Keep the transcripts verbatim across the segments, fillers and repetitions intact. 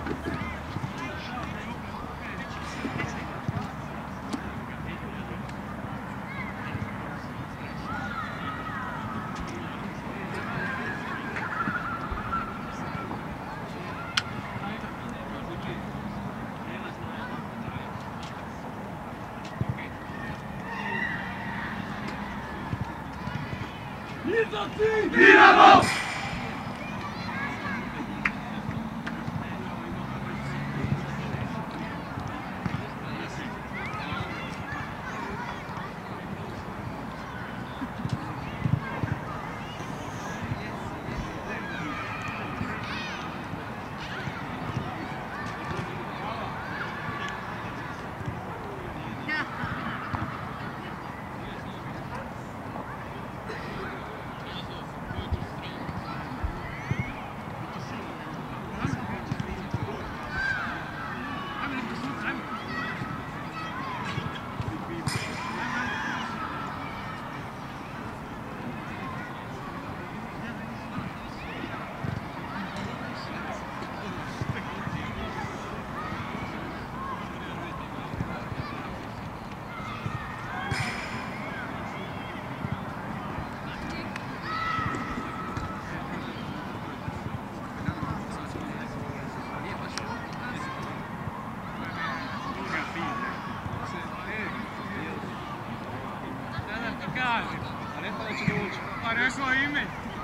Dinamo! Pa rekao ime.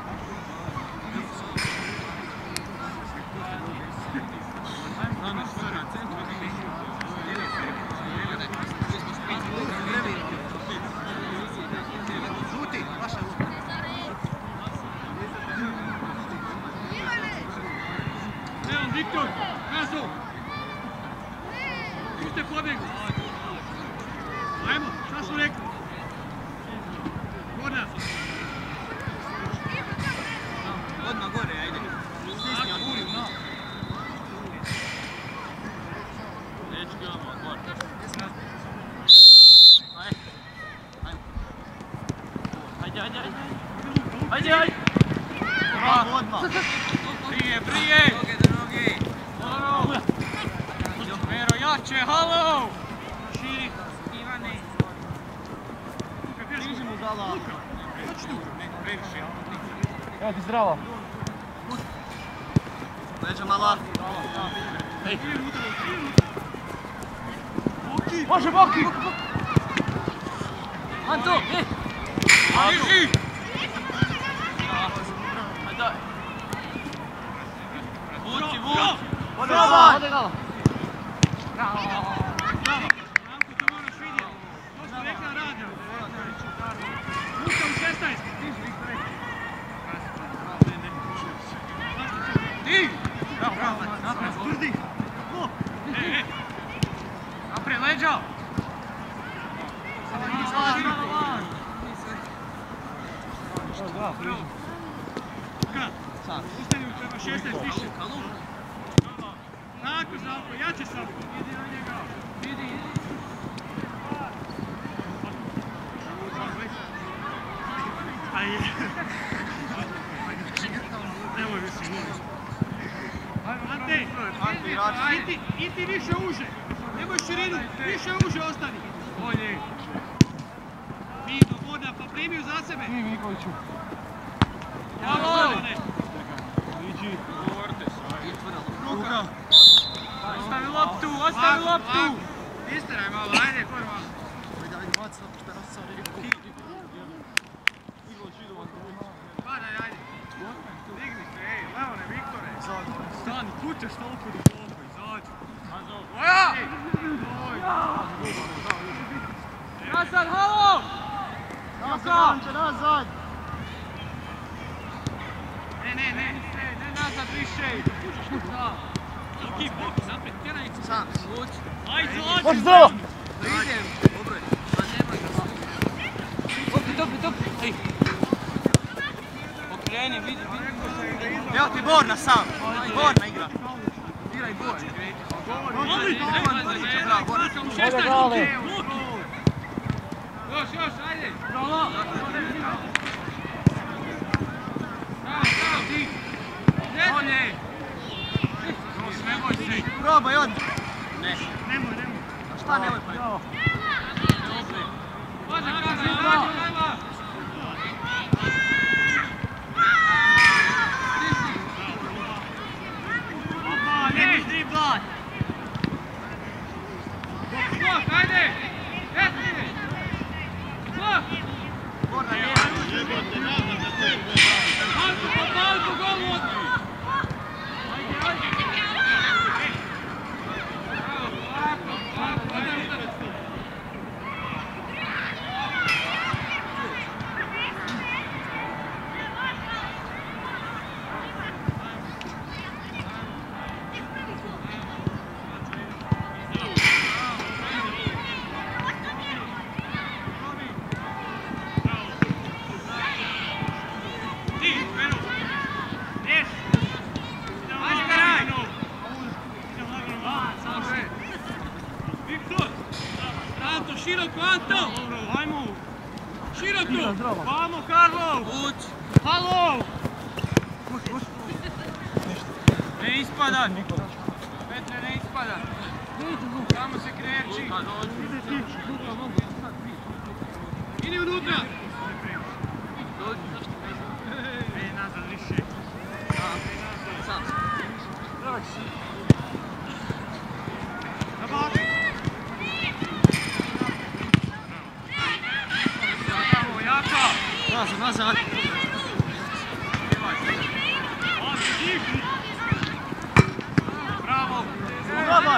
Evo, Viktor, Gazo. Pušte pobjegu. Ajmo, šta su rekli? Gorna. Odmah gore, ajde. Stisni od guri, no. Dečki, odmah gore. Ajde, ajde, ajde. Ajde, ajde. Bravo, odmah. Prije, prije. Droge, droge. Dobro. Vero, jače, halo. Širi. Ivane. Križi mu dala. Hoći tu. Ne, previše. Evo ti zdravo. Leđa mala. Ej. Može, Boki! Anto, e! Križi. Ajde. Vuci, vuci. Ode gala, ode gala. Bravo. Ranko, to moraš vidjeti. To smo rekli na radio. Luka u šesnaest. Ti! Bravo, bravo, napred, tvrdi. E, e. Napred, leđa. Bravo. Luka, ustani u treba šesnaest više. Tako, Zalko, jače Zalko. Idi na njega. Idi, idi. Ajde. Nemoj više, molim. Ante, idi, idi više uže. Nemoj širinu, više uže ostani. Bolje. Mino, Gorna, pa primi ju za sebe. Ti, Mikoviću. Bravo! Iđi. Luka. Ostavi loptu, ostavi loptu. Istaraj malo, ajde, kor malo. Ajde, ajde, baci loptu, šta nas sad je. Padaj, ajde. Digni se, ej, Leone, Viktore. Stani, kućaš toliko do toga, izađi. Oja! Nazad, halo! Nazad, nazad! Ne, ne, ne, ne nazad više. Da. Luki, bok, napred, tjeraj se. Sam, vuči. Ajde, zađi. Može zdravo! Idem. Dobro, pa nemoj ga sam. Topi, topi, topi. Ej. Okreni, vidi, vidi. Evo ti Borna sam. Borna igra. Igraj Borna. Ode gale. Još, još, ajde. Bravo. Bravo, bravo, ti. Bolje. Sve Probaj odmah. Ne. Nemoj, nemoj. Šta nemoj pa? Može kada, ajmo, ajmo. Opa, nemaš driblat. Skok, ajde. Desni. Skok. Borna nema. Malko, po malko, golu odmah. Ajde, ajde. Bravo, polako, polako, ajde udarac tu. Široko, Anto! Ajmo! Široko! Vamo, Karlo! Uć! Halo! Ne ispada! Petre, ne ispada! Samo se kreći! Idi unutra! Ne, nazad više! Sam! Zabači! Nazad, nazad! Bravo! Probaj!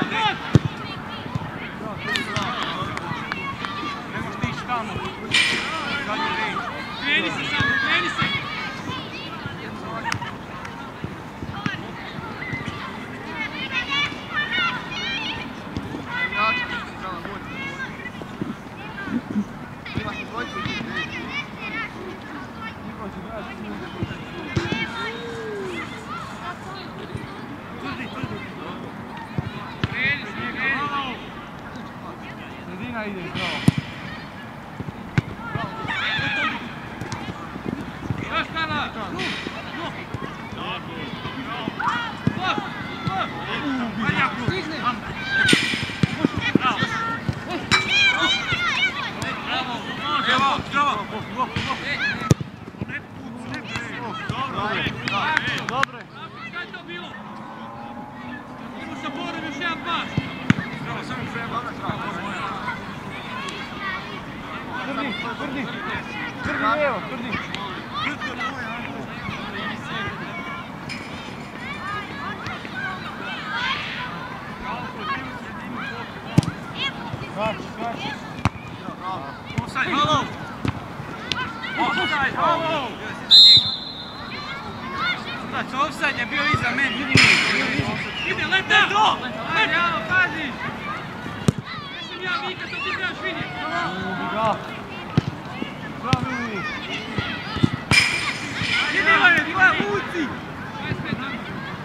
Ne možeš ti ići tamo. Kreni se samo, kreni se! Sredina ide, bravo. Još Karla! Ajde, Jakub! Bravo! Bravo! Evo, zdravo! Dobre. Šta je to bilo? Idemo sa Borom još jedan pas. Zdravo, samo treba. Trdi, trdi. Trdi lijevo, trdi. Skači, skači. Offside, halo! Offside, halo! Znači, offside je bio iza meni. Ide, leta! Ajde, Jano, pazi! Nećem ja vikat, to ti trebaš vidjeti. Da. Pravi. Idi, Ivane, tvoja uci! dvadeset pet, ajde.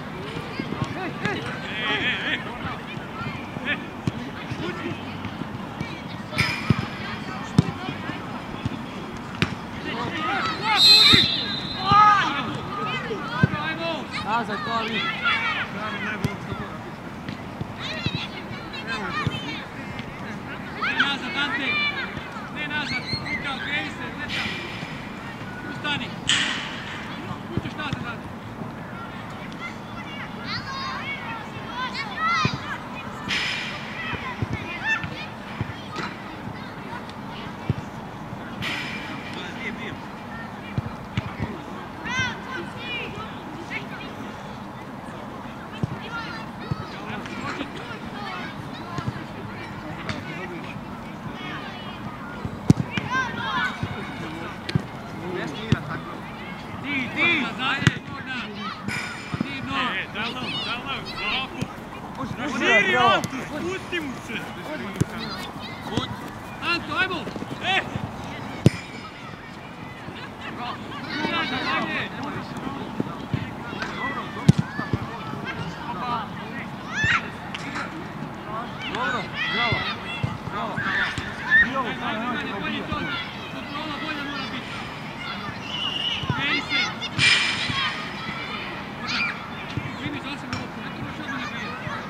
Nazad, Klavi. Ne nazad, Ante! Ne nazad! Upravo, kreni se, leta! Ustani! Kućeš nazad, Ante! Ti, ti! Širi, Anto, spusti mu se! Anto, ajmo! E! Ajde! Dobro, bravo. Bravo. Bio, Ajde, ajde, bolje to! Kontrola bolja mora biti! Kreni se! Vidi, zasim ovo, ne trebaš odmah ne prije.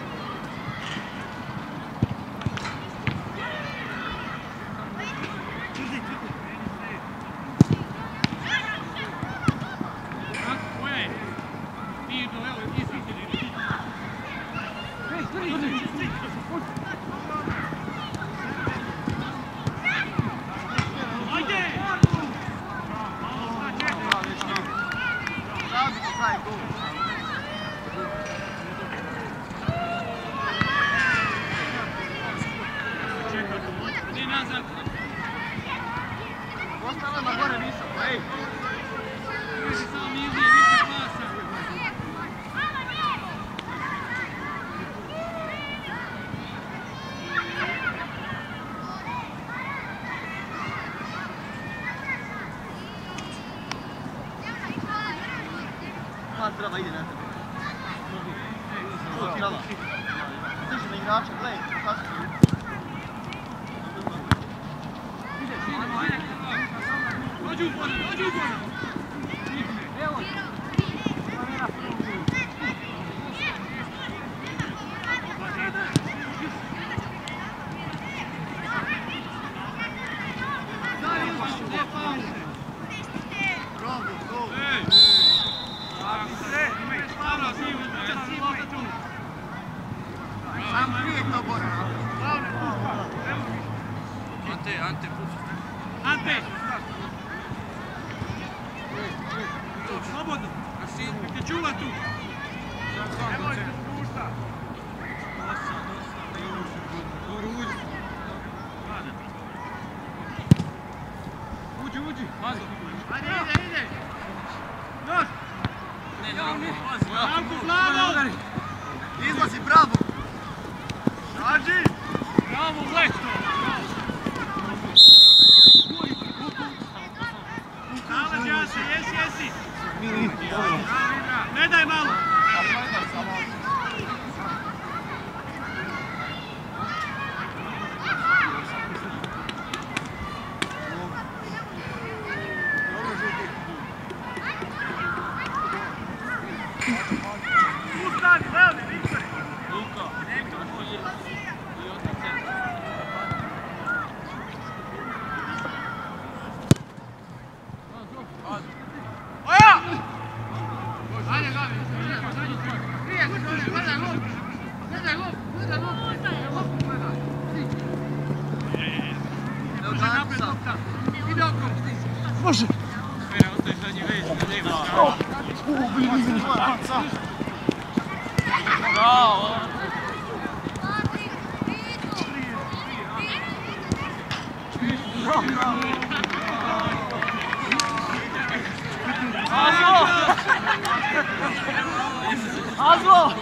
Ostala na gore visoko, ej! Samo mi izvije više pasa. Pas zdrava ide na tebe. Čuo zdrava. Stiži na igrača, gledaj, kako su. Dođi u zvoda, dođi u zvoda! Evo! Samo prije to Bora. Ante, Ante, pusti. Ante! Slobodno! Nek te čuva tu! Nemoj se spušta! Uđi, uđi! Pazi! Ajde, ide, ide! Još! Branku, glavo! Izlazi, bravo! Traži! Bravo, Lekto! Nalađa se, jesi, jesi! Ne daj malo! Ustani, Leone, Viktore! Luka! I otak centra. Oja! Ajde, Gabi, prije, gledaj lop! Gledaj lop, gledaj lop! Lop gledaj! Može napred lopta! Ide oko! Može! Sve, ostaje zadnji već, da nema skala. Bravo! Azlo! Azlo!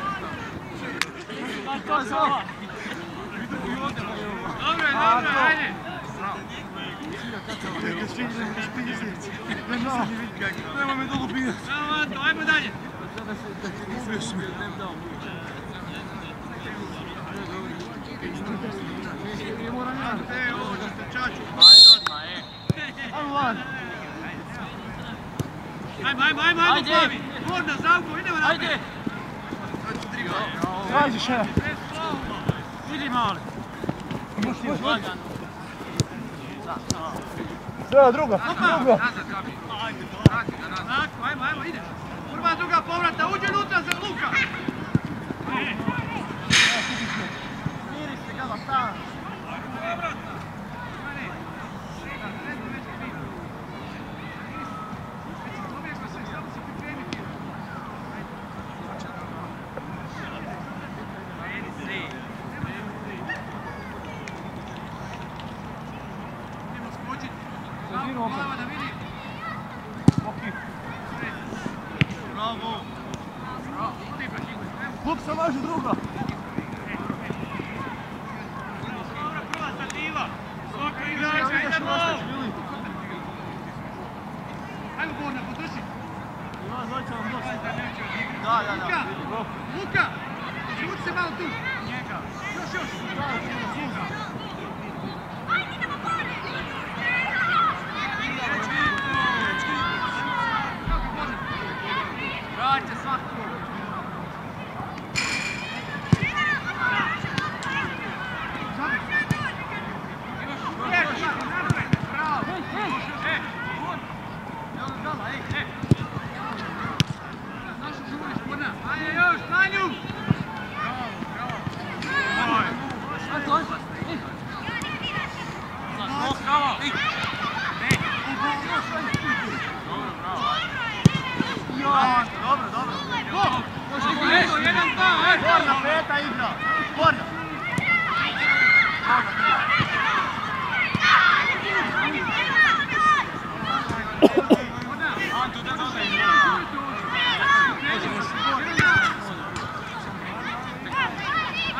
Azlo! Dobro je, dobro je, ajde! Nema me dolu pijat. Bravo, Anto, ajmo dalje! Ante, ovo da ste čaču! Ajmo van! Ajmo, ajmo, ajmo, ajmo, Ajde. Plavi! Gorna, Zavko, idemo napred! Ajde! Traži še! Bez slova! Vidi mali! Može, Lagano! Treba druga, Opa! druga. Nazad, Gabi! Vrati ga nazad! Tako, ajmo, ajmo, ide! Prva, druga povrata, uđe unutra za Luka! Miri se, Gaba, stan! Glava da vidi! Bravo! Klub se može druga! Dobro, prva stativa! Svaka igrača, idemo! Ajmo, Borna, podrži! Ima zvaća vam dosta. Da, da, Luka! da. Luka! Žuti se malo tu! Njega! Još, još! Vraća svako! Ajde još, na nju! Bravo, bravo!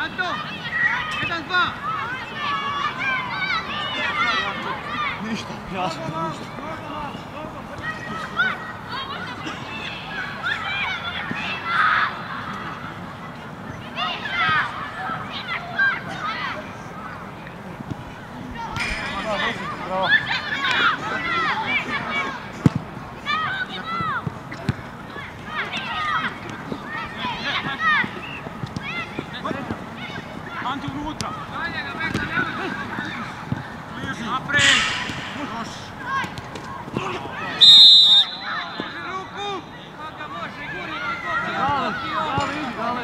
Anto! jedan dva! Ništa, jasno, ništa. Bravo. Anti unutra. Naprijed. Još. Ruku! Kako može, guri, guri, Dale, dale, idi, dale.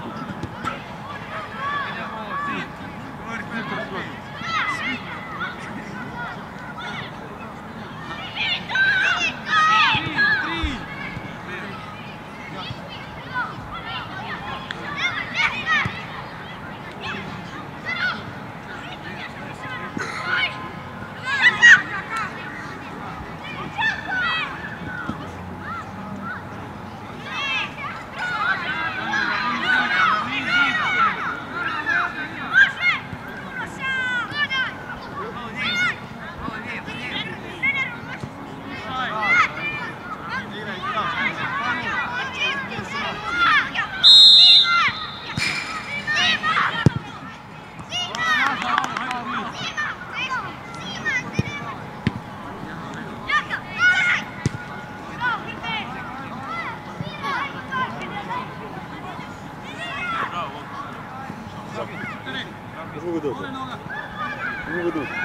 Не могу дать. Не могу дать.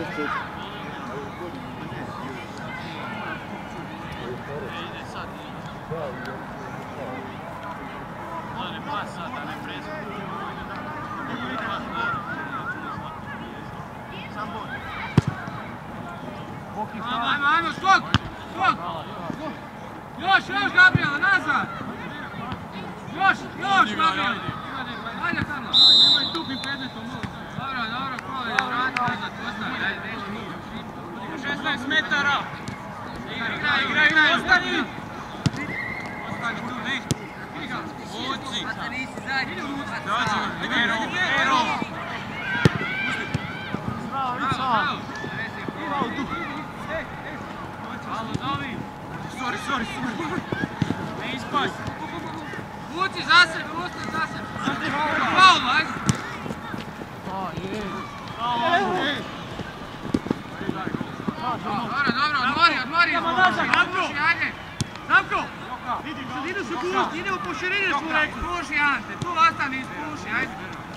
Ajmo, ajmo, skok! Skok! Još, još, Gabriela, nazad! Još, još, Gabriela! Ajde, Karla! Nemoj tupim predmetom, molim. Dobro, dobro, kola, vrati nazad, ostavi, ajde, neći. šesnaest metara. Igraj, igraj, igraj, ostani! Ostani tu, ne. Uci. Idi u ruci. Dođi, Ero, Ero. Bravo, Bravo, bravo. Malo, Davi. Sorry, sorry, sorry. Ne ispasi. Vuci za sebe, ustaj za sebe. Faul, ajde. Dobro, dobro, odmori, odmori. Zamko! Ajde. Zamko! Vidi, sredinu su pusti, ide u poširine smo rekli. Puši, Ante, tu ostani, puši, ajde.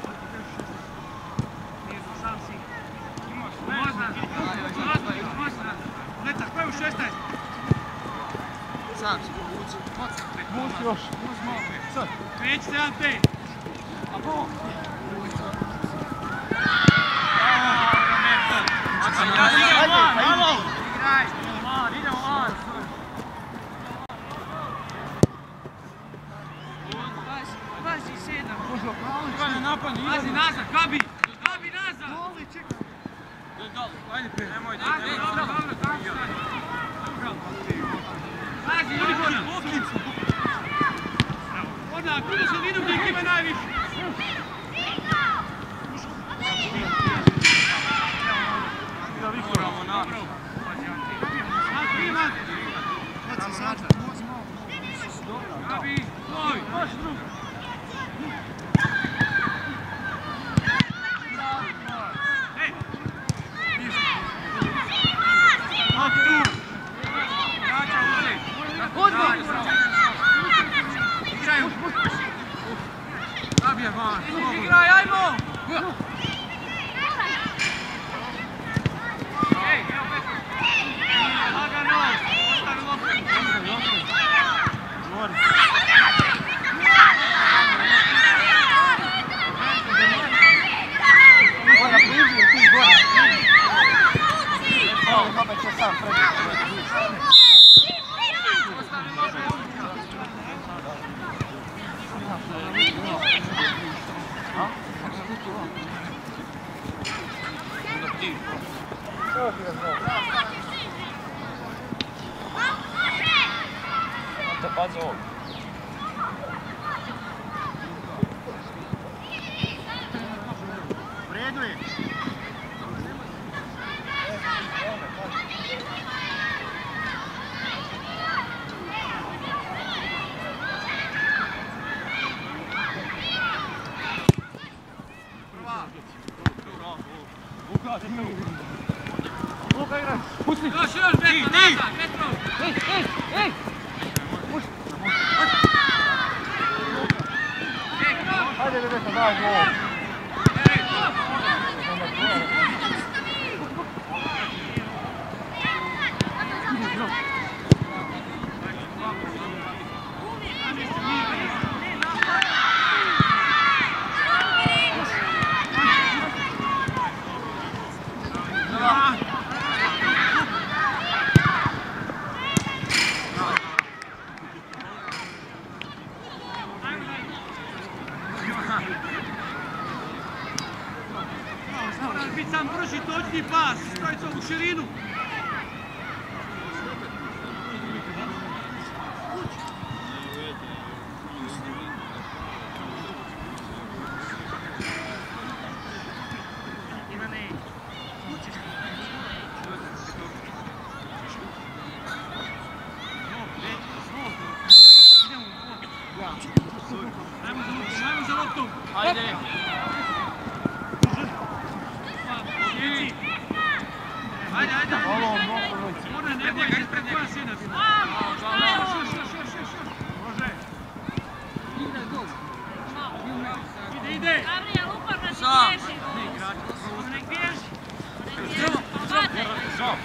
Sam si. Možda, možda, možda. Letak, koji u šesnaest? Sam si povuci. Pusti još. Sad. Kreći se, Ante. A po? Idemo van, malo! Igraj. Idemo van, idemo van. Pazi, sedam. Može opali. Kaj ne napadni, idemo. Pazi, nazad, Gabi. Gabi, nazad. Doli, čekaj. Ajde, pre. Nemoj, Ajde, ajde. dobro, dobro, tako stani. Pazi, ljudi gora. Ona, kuda se vidu gdje ih ima najviše. Moramo na. Gabi, tvoj. Baš drugo. Gabi je van. Igraj, ajmo. Ej, evo Petar. Lagano. Ostavi loptu. Govori. Gora, bliži ti, gora. Evo, opet će sam preći. Pazi ovo. napreduje. Luka igraj! Pusti! Još, još, Petro, nazad, Petro! Ej, ej, ej! Pusti! Ajde, Rebeka, daj gol! Moraš biti sam brži, točni pas, stojica u širinu. Ajmo za loptom. Ajde. Ajde, ajde. Halo, mnogo noć. Ona ne boji se pred koja sina. Još, još, još, još, još. Može. Ide, ide. Gabriel, uporno ti Sam. bježi. Nek bježi. Zdravo, zdravo.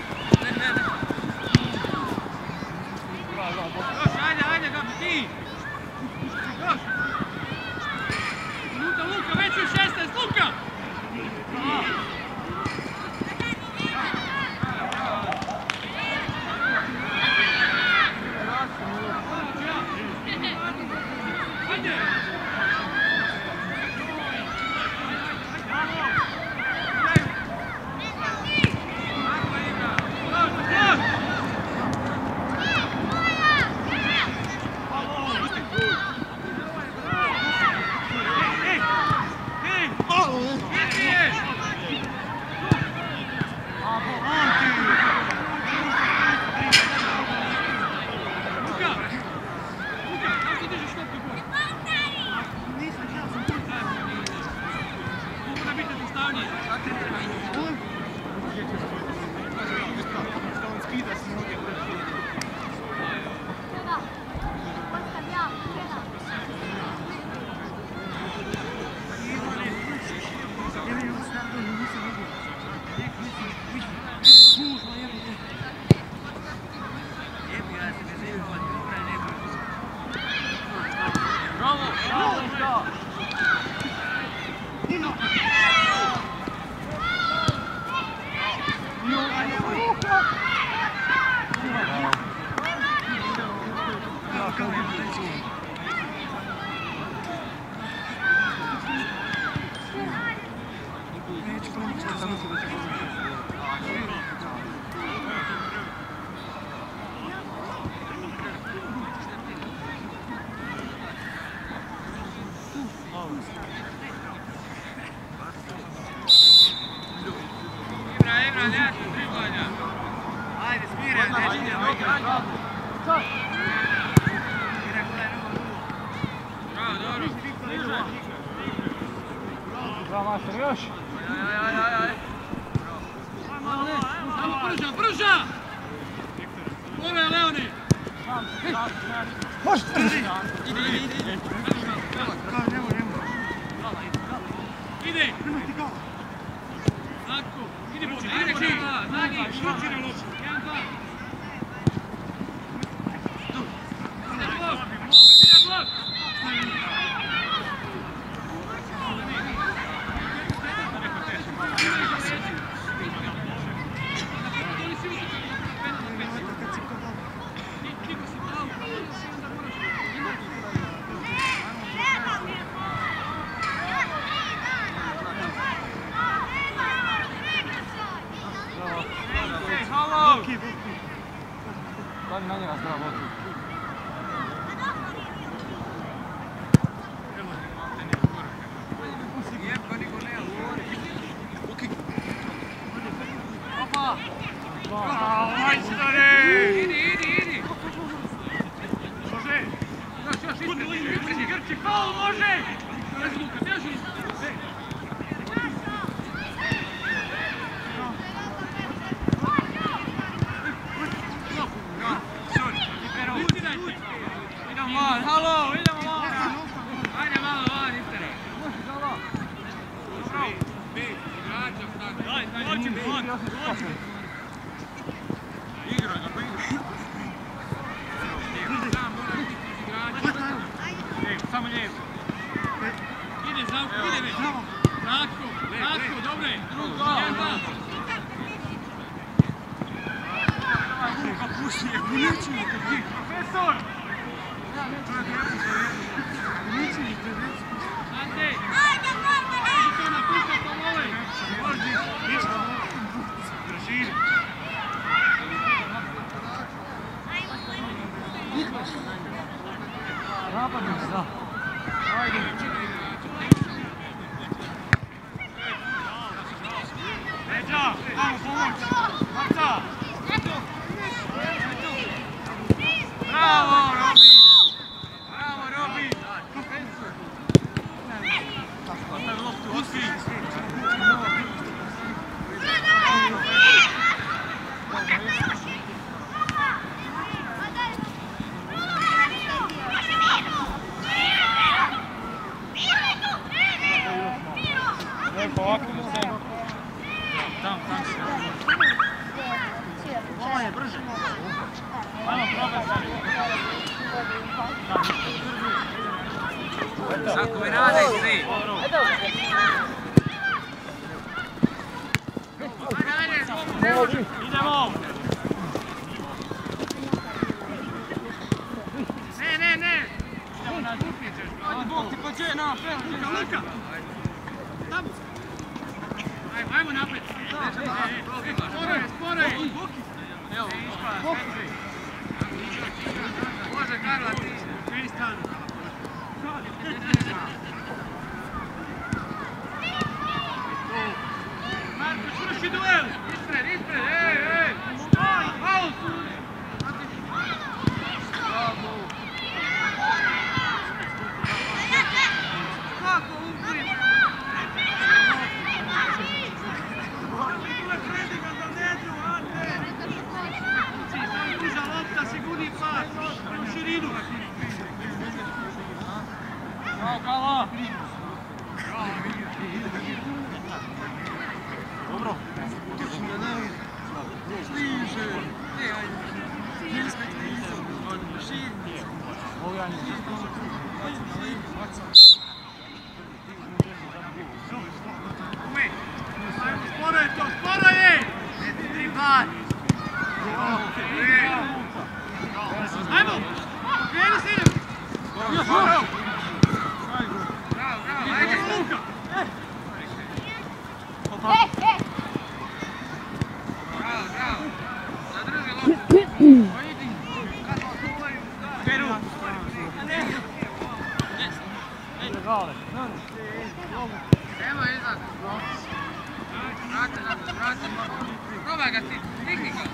Još, ajde, ajde, Gabi, ti. Još. Minuta Luka, već je šesnaest, Luka. Ajde. Ajde, smiraj, neđi, bravo, dobro. Bravo, master, još! Aj, aj, aj, aj. Samo prža, prža! Ove, Leoni! Može! Ide, ide, ide. Ide! Tako, ide po ajde, Živa, Zagi, šuči na lopu. Jedan, dva. Ide blok, ide blok! Daj na njega zdravo. Majstore! Idi, idi, idi! Može! Još, još, ispred, ispred, Grči, faul može! Bježi, Luka, bježi! Idemo van, halo, idemo van! Ajde malo van, Istere! Dobro! Igrača, daj, daj, dođi van, dođi! Igraj ga, pa igraj! Sam moraš biti igrača. Lijevo, samo lijevo. Ide, Zavko, ide već. Ratko, Ratko, dobro je. Drugo, jedan. Luka, puši je, puniči je te ti. Profesor! Puniči je te već. Ante! Može to napušta po volej. Može, ništa. Drži. Napadniš, da. Ajde. Neđa, tamo pomoć. Marca. Bravo, Robi. Bravo, Robi. Ostavi loptu, otkri. Ovako do sebe. Tam, tam se. Ovo je brže. Ajmo probaj sad. Sako mi nadaj svi. Idemo. Ne, ne, ne. Idemo na dupničeš. Ajde, Bog ti pođe na fel. Luka, Luka. Tamo. Ajmo napred. Sporaj, sporaj. Evo, može Karla ti. Kristan. Marko, svrši duel. Ispred, ispred. Ej, ej. Faul. Bravo. Kako upri? Sigurni pas, u širinu. Bravo, Kala. Dobro. Stiže. Sporo je to, sporo je! Triban! Ajmo! Kreni se idem! Bravo, bravo! Ajde, Luka! Bravo, bravo! Zadrži loptu! Peru! Evo izad! Vrati nam, vrati nam! Probaj ga ti! Stikni ga!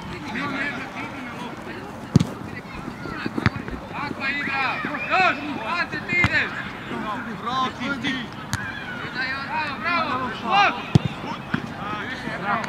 Kakva igra! Još! Ante, ti ideš! Vrati ti! Bravo, bravo! Šlok! Bravo!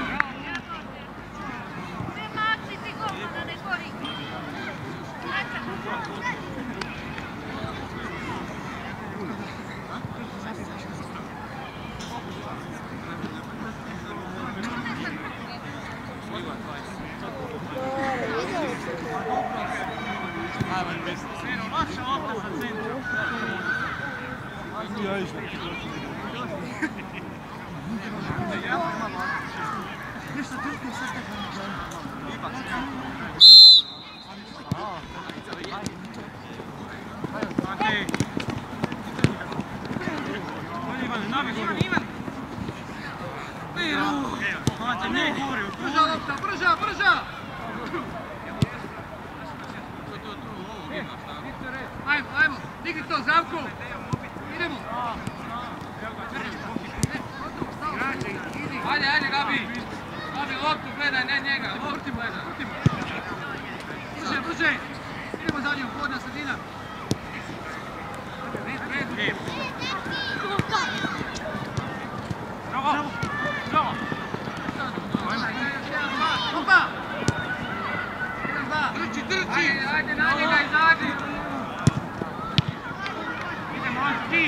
Brža lopta, brža, brža! Ajmo, ajmo, digni to, Zavko! Idemo! Ajde, ajde, Gabi! Gabi, loptu gledaj, ne njega! Bravo! Bravo! Opa! Trči, trči! Ajde, nadi ga izadi! Idemo, on ti!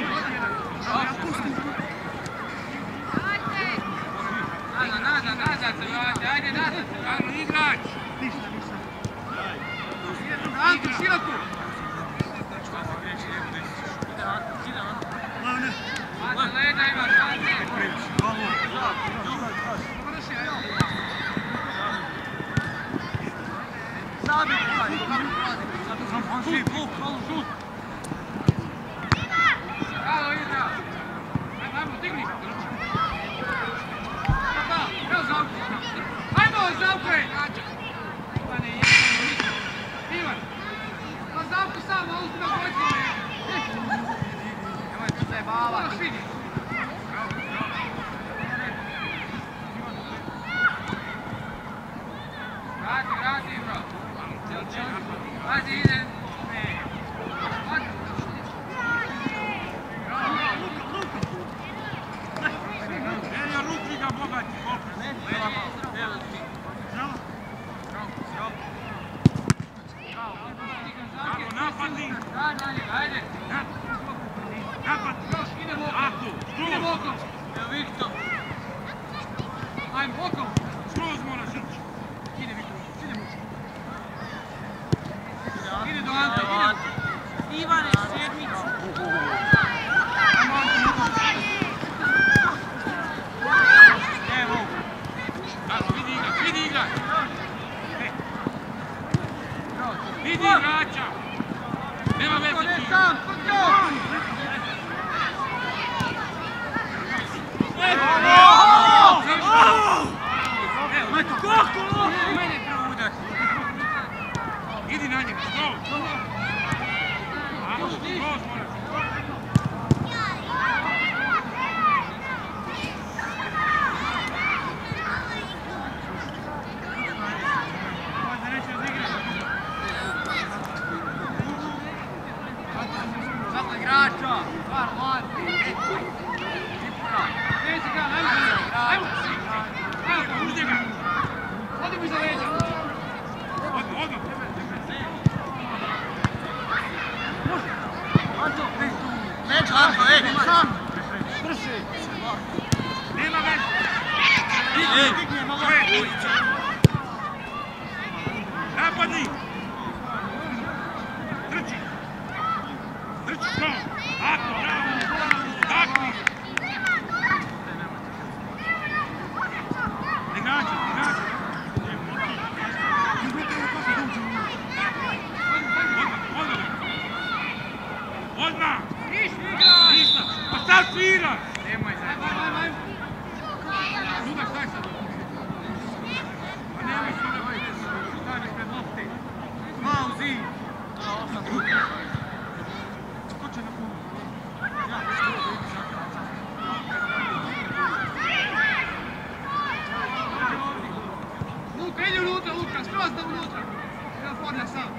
Nazad, nazad, nazad se vrati, ajde nazad se vrati, igrač! Anto, široko! Ante, leda imaš, Ante! Zabi, šut, šut! Bravo, igra! Ajmo, digni! Evo Zavko! Ajmo, Zavko! Ivane, Ivan! Pa Zavko sam, malo ste na bojstvo! Nemoj se zajebavati! Moraš vidi! Vrati, vrati, bro! Pazi, ide! Ajde! Napad! Idemo okom! Idemo okom! Evo Viktor! Ajmo okom! Skroz moraš ići! Ide Viktor! Idemo! Ide do Ante! Ide! Ivane, sjednicu! Ajmo Ante! Evo! Ajmo, vidi igrač! Vidi igrač! Vidi igrača! Nema veze ti! Sam, Srđo! Evo, kako? Mene proudaš! Idi na njega, skroz! Ako, skroz moraš! Zato igrača! Stvar, mladi! Neće ga, ajmo! Ajmo! Ajmo, uzdi ga! Odi mi za leđa! Odmah, odmah! Može! Anto! Neću, Anto, ej! Sam! Brži! Nema veze! Ej! Digni, malo! Napadni! Trči! Trči što? Ako, bravo! Takvi! Ne gađa, ne gađa! Odmah, odmah! Odmah! Ništa! Pa sad sviraš! Nemoj sad! Ajmo, ajmo, ajmo! Duga, staj sad! Pa nemoj svirati! Stavljaj pred lopte! Pauzi! Osam druga! Skoče na puno! Luka, idi unutra, Luka, skroz da unutra! Evo Fornja sam!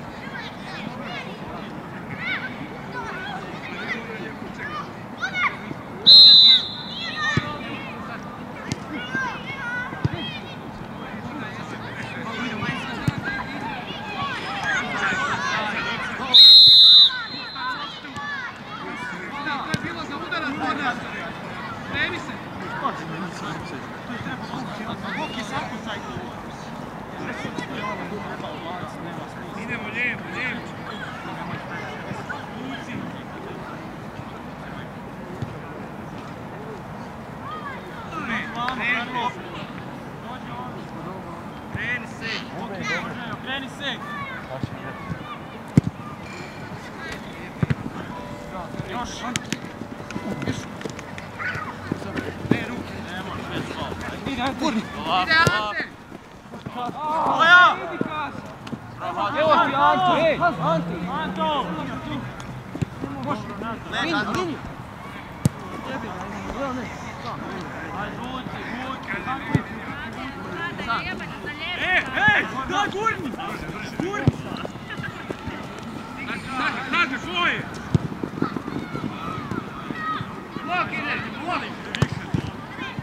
Idemo lijepo, lijepo. Uci. Kreni se. Kreni se. Još. Ne, ruke. Ne može, bez slova. Ide, Ante. Ide, Ante. Oja! Evo ti Anto, ej! Anto! Anto! Vini, vini! Ajde, vuci, vuci! Ej, ej! Da, gurni! Gurni! Snaži svoje! Blok ide, blok!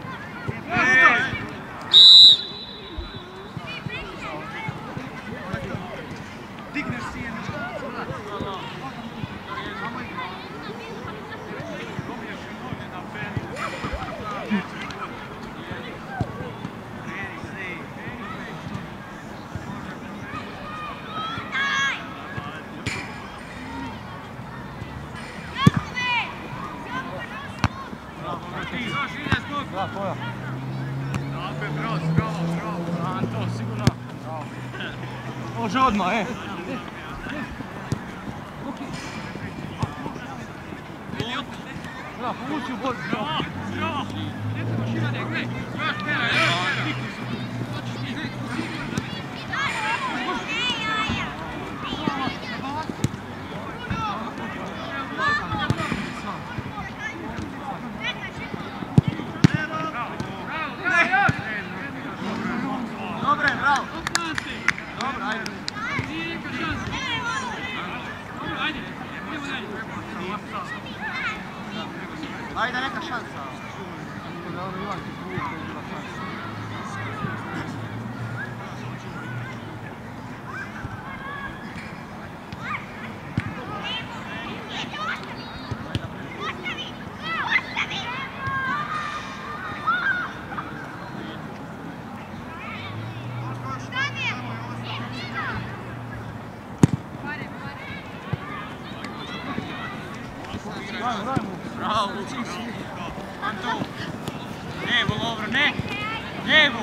ti, još ide skok. Da, koja? Opet, bravo, bravo, bravo. Anto, sigurno. Bravo. Može odmah, e. Da, povuči u bodu. Bravo, bravo. Ne trebaš imati, gledaj. Još pera, još pera. Dobre, bravo. Dobro, ajde. Ajde, neka šansa. Bravo, Anto. Lijevo, Lovro, ne. Lijevo.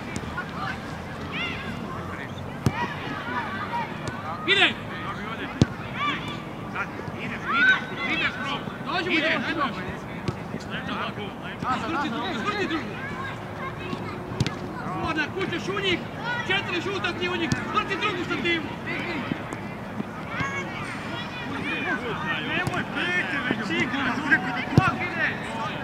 Ide. Ideš, ideš, ideš, bro. Dođi, ide, ajmo. Zvrti drugu, zvrti drugu. Slobodna, kućeš u njih, četiri šuta ti u njih, zvrti drugu sa tim. Nemoj, prijete već, čika, kako ide.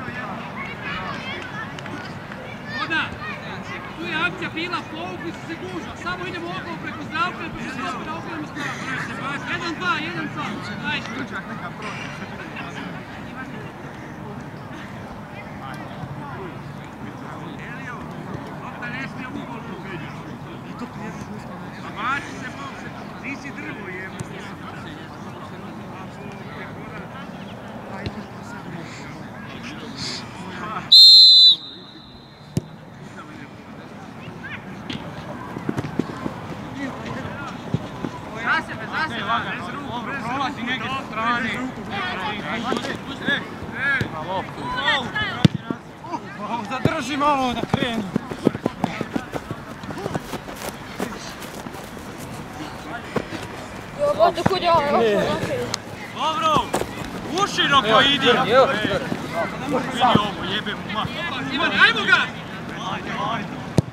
Voda, tu je akcija bila, povukli su se guža, samo idemo okolo preko zdravka i preko zdravka, okrenemo stranu. jedan dva, jedan dva, ajde. Elio, lopta ne smije u golu. Baci se, Bokse, nisi drvo jebo. Za sebe, za sebe, bez ruku, bez ruku. Prolazi neke strane. Na loptu. Zadrži malo da krenu. Dobro, kud je ovo? Dobro, uširoko idi. Vidi ovo, jebe mu mak. Ivan, ajmo ga! Ajde, ajde.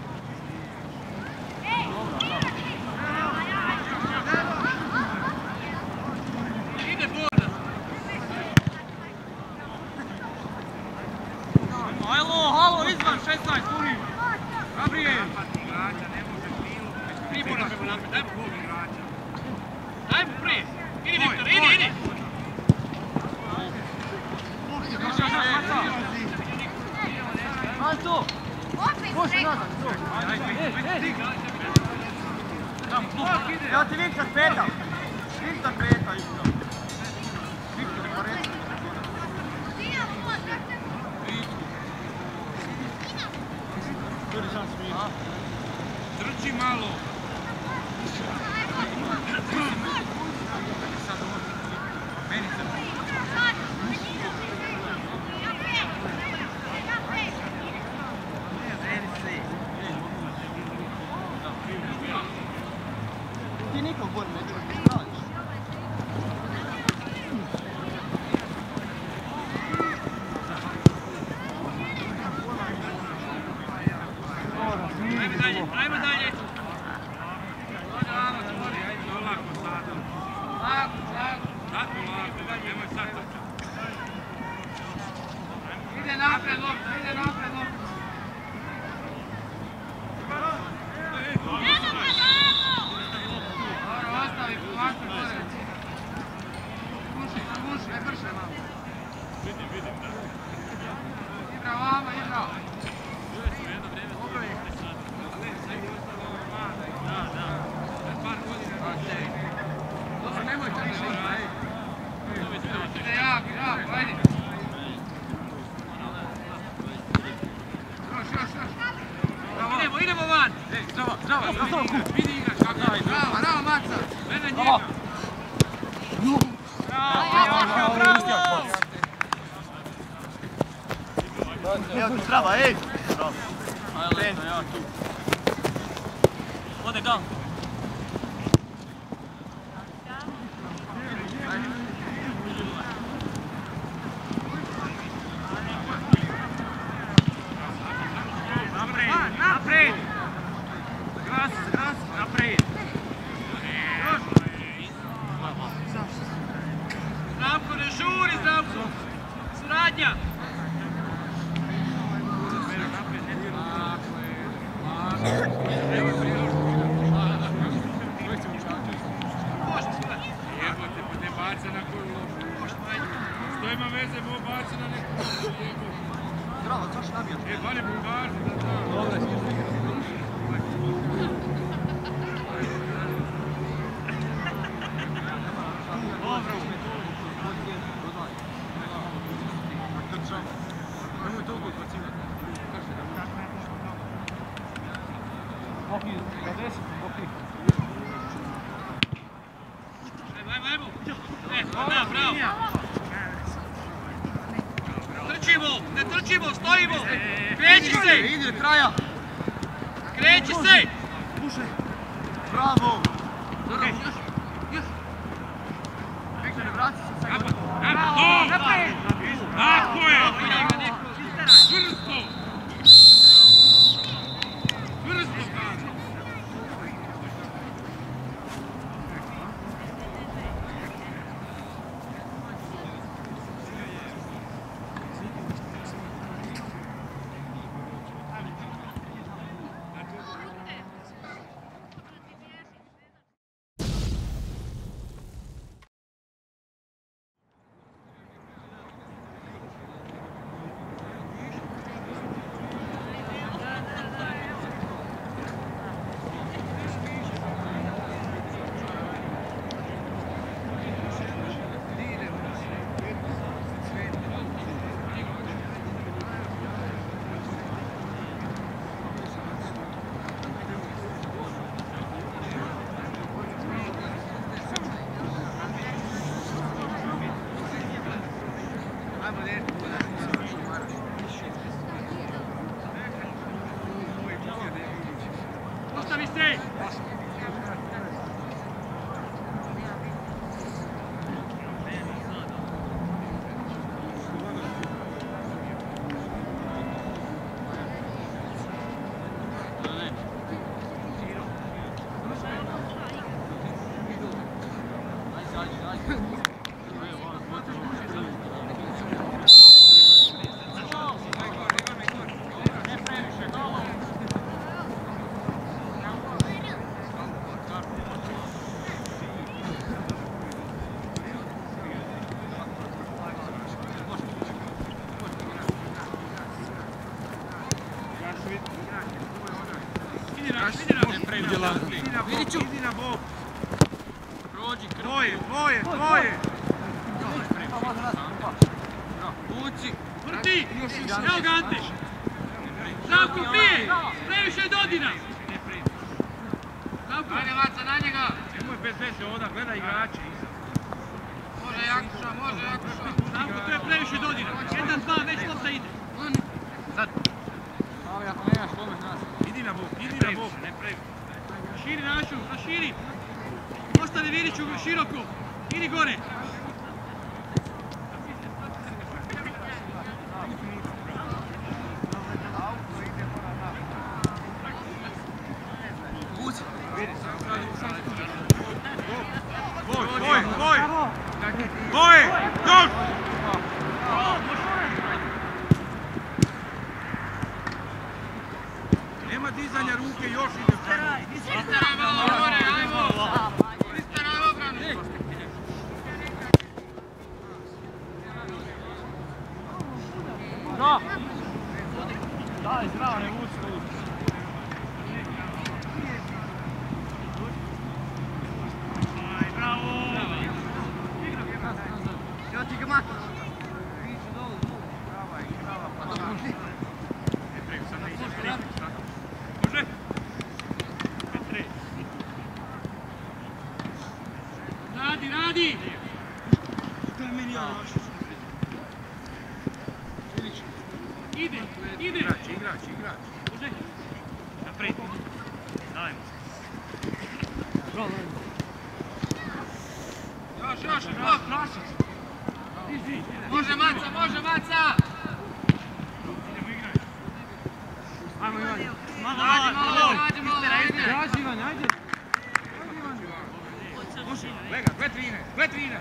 Ide Borna. Halo, halo, izvan šesnaest, uri. Gabriel. Tri Borna prema napred, dajmo gol igrača. Dajmo prije. Idi Viktor, idi, idi. Anto! Može nazad, evo ti Viktor peta. Viktor peta isto. Viktor je poreci. Trči malo. Meni se Ti nikog bolje ne čuš, ti radiš. Ajmo dalje, ajmo dalje. Dođe vamo, tvori, ajde, olako sada. Lako, lako. Tako, lako, nemoj sad to. Ide napred lopta, ide napred lopta. Dobro, ostavi, pomakni gore. Puši, puši, aj brže malo. Vidim, vidim, da. Ibra vama, Ibra. Dobro je. Da, da. Par godina. Dobro, nemoj to više. Ide jako, jako, ajde. Još, još, još. Idemo, idemo van. Zdravo, zdravo, zdravo. Vidi igrač kako je. Bravo, bravo, Maca. Mene njega. Bravo, bravo, bravo. Evo tu zdrava, ej! Bravo. Ajde, leto, ja tu. Ode ga. Napred, napred! Gras, gras, napred! Zdravko, ne žuri, Zdravko! Suradnja! Jebote, pa ne baca na koju lošu. Što ima veze, bo baca na neku lošu. Zdravo, zašto nabijat? E, bali Bulgarci da da. Dobre, nemoj toliko odbacivati. Boki, na deset, Boki. Ajmo, ajmo! E, da, bravo! Trčimo, ne trčimo, stojimo! Kreći se! Ide do kraja! Kreći se! Bravo! Okej, još, još! Viktor, vrati se sad! Napad, napad, tako je! Čvrsto! Čvrsto, kaže! Ostavi se! Vidiću! Idi na bok! Prođi, krvi! Tvoje, tvoje, tvoje! Uci! Vrti! Evo ga Ante! Zdravko, prije! Previše je Dodina! Zdravko! Ajde, Vaca, na njega! Nemoj bez veze ovdje, gledaj igrače iza. Može Jakuša, može Jakuša! Zdravko, to je previše Dodina! Jedan, dva, već lopta ide! Sad! Ali ako nemaš kome nas. Idi na bok, idi na bok! Ne previše. Širi našu, raširi! Ostane Viriću široko! Idi gore! Uci! Boj, boj, boj! Boj! Još! Nema dizanja ruke, još ide. Istaraj malo gore, ajmo! Istaraj obranu! Da! Daj, zdravo, ne vuci, ne vuci. Aj, bravo! Evo ti ga mako! Može? Petre. Radi, radi! To je meni ono. Ide, ide! Igrač, igrač, igrač. Uže! Naprijed! Dajmo se! Još, još, blok! Može Maca, može Maca! Ajmo Ivan! Malo, malo, malo! Traži Ivan, ajde! Lega, gle trine, gle trine!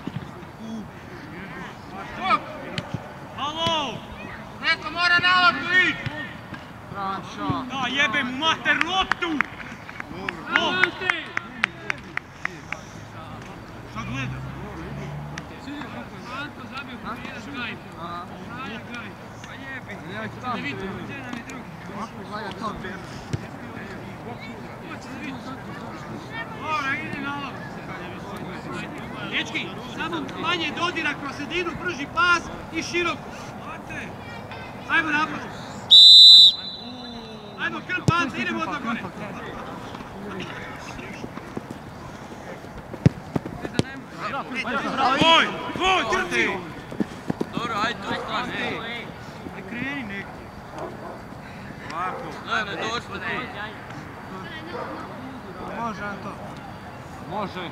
Stop! Halo! Neko mora na loptu ići! Franšo. Da, jebe mu mater loptu! Dobro! Šta gleda? Anto zabio povijedaš kraj. Kraj, kraj. Pa jebi. Ne vidim, gdje nam je drugi? Dobro, ide na loptu. Dječki, samo manje dodira kroz sredinu, brži pas i široko. Ajmo napad. Ajmo krp Ante, idemo odmah gore. Tvoj, tvoj, trci! Dobro, ajde tu stane. Ne kreni neko. Ovako. Ne, ne, došli tu. Može Anto. Može.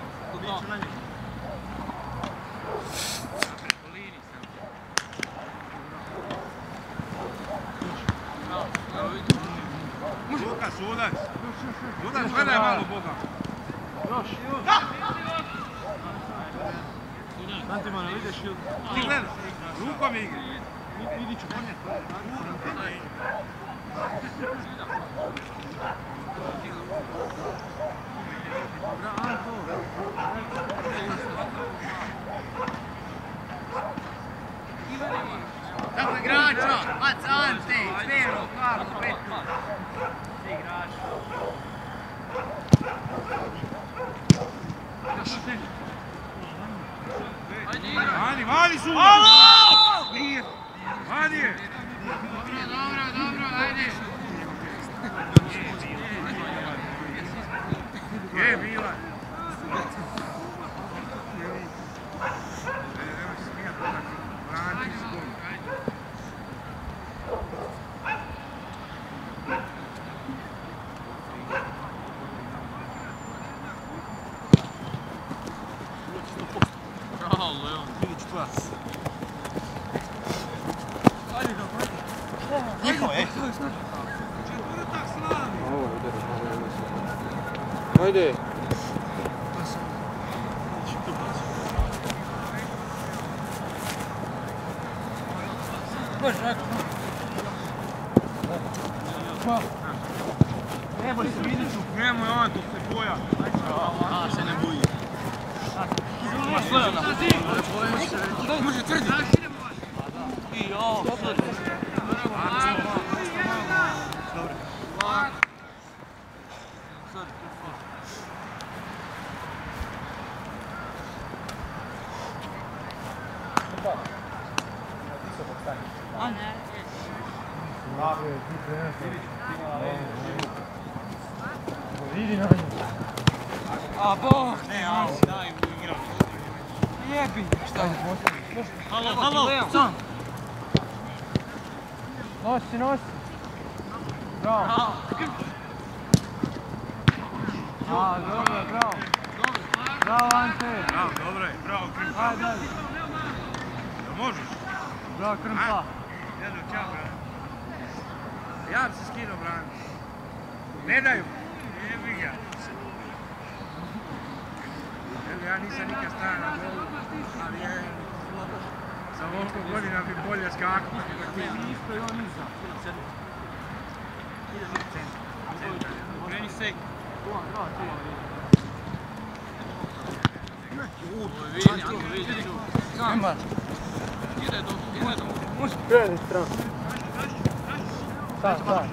Luka, sudac. Sudac, gledaj malo Boga. Još. Antimana, vidiš ili? Ti gledaj, rukom igri. Idi ću. Kako igrača? Mac Ante, Zvero, Karlo, Petko. Svi igrači. Vani, vani su! Nije! Vani je! Dobro, dobro, dobro, ajde. Gdje je Milan? Bravo, Leon. Vidić tvoja. Njihovo, ej. Četvrtak slavi. Ovo je udaraš, ovo je udaraš. Ajde. Ne boj se, Vidiću. Nemoj on, to se boja. A, se ne boji. Može tvrdi. I ovo. Idi na nju. A Bog, ne, ali daj mu igram. Jebi. Šta je? Halo, halo, sam. Nosi, nosi. Bravo. A, dobro, bravo. Bravo, Ante. Bravo, dobro je. Bravo, Krmpa. Ajde, dalje. Da možeš? Bravo, Krmpa. Jedno, čao, brane. Ja bi se skinuo, brane. Ne daju. Jebi ga. Evo, ja nisam nikad stavio na golu, ali je... Za ovoliko godina bi bolje skakao. Isto i on iza. Kreni se. Vidi, Anto, vidi. Krmpa. Ide do, ide do. Može kreni stranu. Sad, sad.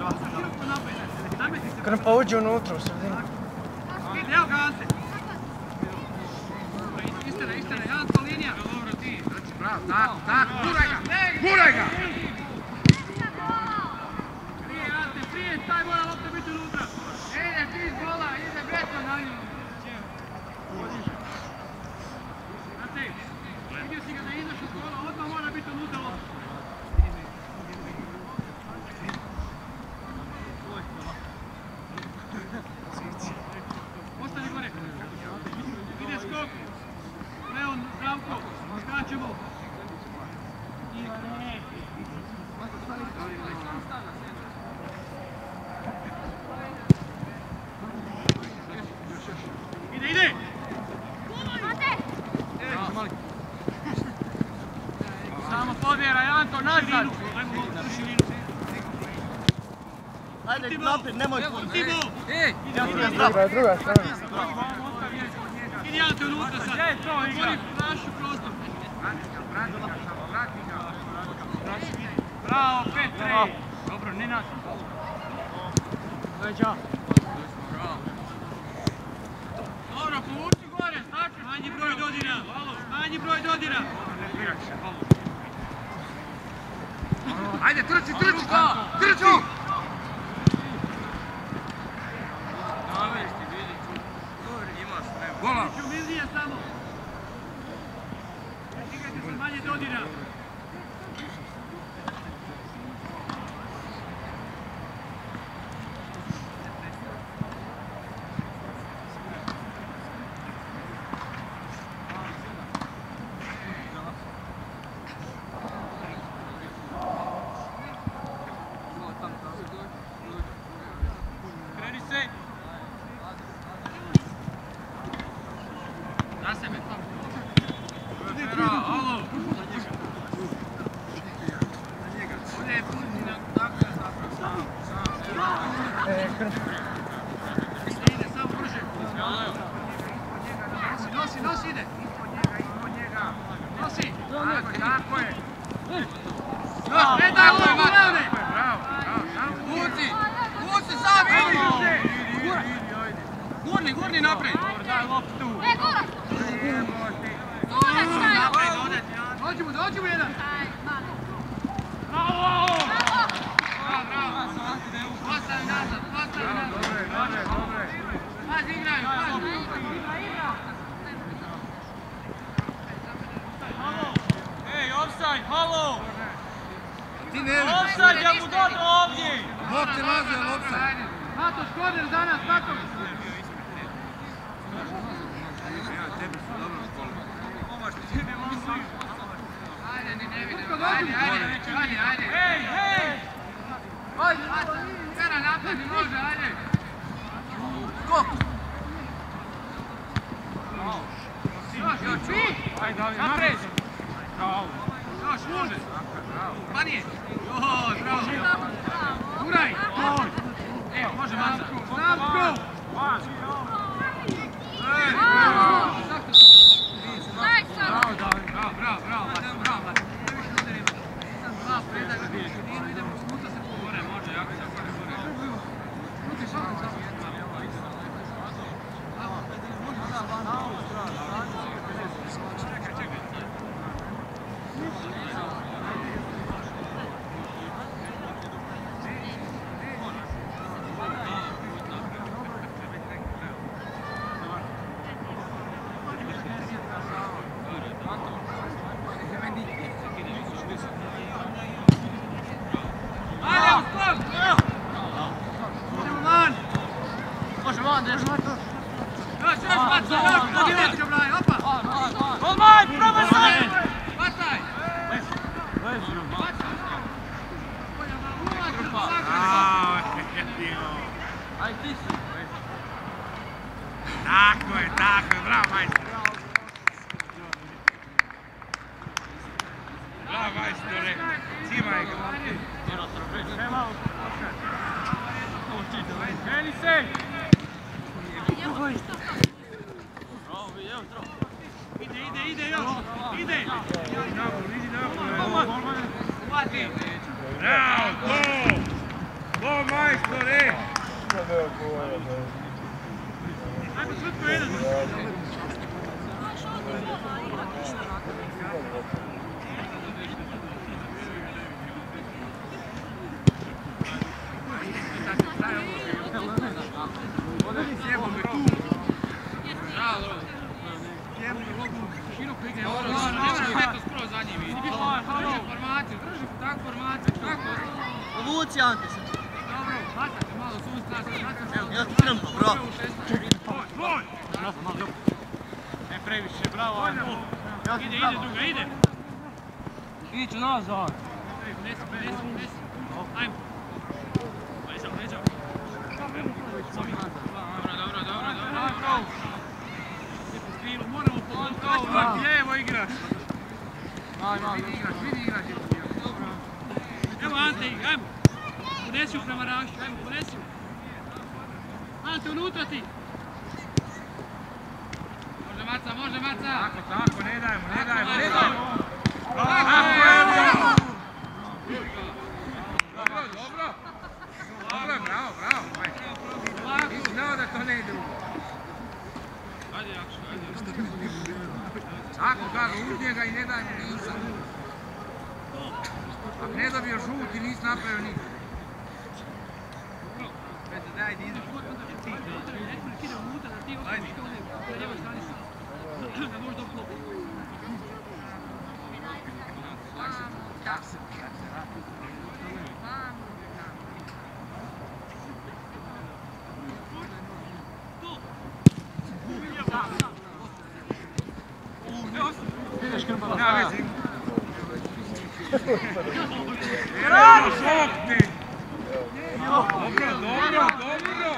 Krmpa uđe unutra u sredinu. Evo ga Ante. Istera, istera, Anto linija. Dobro ti. Bravo, tako, tako, guraj ga! Guraj ga! Prije Ante, prije, taj mora lopta biti unutra. Ide ti iz gola, ide Beto na nju. Ante, vidio si ga da ideš iz gola, odmah mora biti unutra lopta. širinu, ajmo u širinu. Ajde, naprijed, nemoj puno. Timo! Ej! Druga, druga strana. Idi Ante unutra sad. Otvori našu prostor. Prati ga, samo prati ga. Bravo, Petri! Dobro, Nenad. Leđa. Dobro, povuci gore, znači. Manji broj dodira. Manji broj dodira. Ajde, trči, trči! Trči! Gola! Humilnije samo. Igrajte se manje dodira. Nosi, nosi, ide. Ispod njega, ispod njega. Nosi. Tako je. Ne daj ovo, Milane. Bravo, bravo. Vuci! Vuci sam, idi! Gurni, gurni naprijed! Daj loptu. E, gol! Sudac, taj! Dođimo, dođimo jedan. Taj, malo. Bravo! Bravo! Bravo! Postavi nazad, postavi nazad. Dobre, dobre, dobre. Pazi, igraju, pazi. Ej, offside, halo! Ti ne vidiš. Offside, ja mu dodao ovdje! Lopte laze, lopte. Matoš, korner za nas, Matoš! Ja, tebi su dobro skolo. Ajde, ni ne vidim. Ajde, ajde, ajde, ajde. Hej, hej! Ajde, Vera napad, ne može, ajde. Skok! Još, još, još. Ajde, napred. Bravo. Još, može. Pa nije. Joj, bravo. Uraj. Evo, može Maca. Slavko. Ej, bravo. Daj sad! Bravo, David. Bravo, bravo, bravo, Maca, bravo, Maca. Ne više udarimo. Sad dva predaj na sredinu, idemo smuta se po gore, može, jako se gore, gore. Smuti, šalim, samo. Čekaj, čekaj. Tako je, tako je, bravo majstor. Bravo majstore, cimaj ga. Meni se! Ide, ide, ide još! Ide! Uvati! Bravo, to! To majstore! Ajmo svrtko jedan! Povuci Ante se. Dobro, matate malo sustav. Ja ti krmpa, bravo. Tvoj! Ne previše, bravo. Ide, ide druga, ide. Iću nazad. Nesi, nesi, nesi. Ajmo. Leđa, leđa. Dobro, dobro, dobro, dobro. Lijepo krilu, moramo pomoći. Lijevo igraš. Aj, malo. Vidi igrač, vidi igrač. Ante ih, ajmo. Ponesi ju prema Rašću, ajmo, ponesi ju. Ante, unutra ti. Može Maca, može Maca! Tako, tako, ne dajmo, ne dajmo, ne dajmo! Dobro, dobro! Dobro, bravo, bravo! Nisam znao da to ne ide u... Ajde, Jakša, ajde. Tako, kako, uz njega i ne dajmo, nisam. Ako ne dobio žuti, nisi napravio nikad. Vete, daj, di ideš. Ide unutra, da ti ostaviš kao ne, na ljevoj strani sam. Da možeš dobro klopi. Tak se, tak se radi. Nema veze. Bravo, šokni! Dobro, dobro, dobro!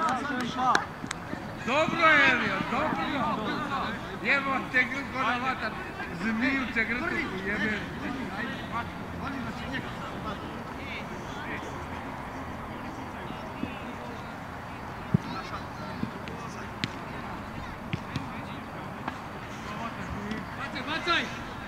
Dobro, Elio, dobro! Jebo te grko na vatar, zmiju te grko jebe. Bacaj, bacaj!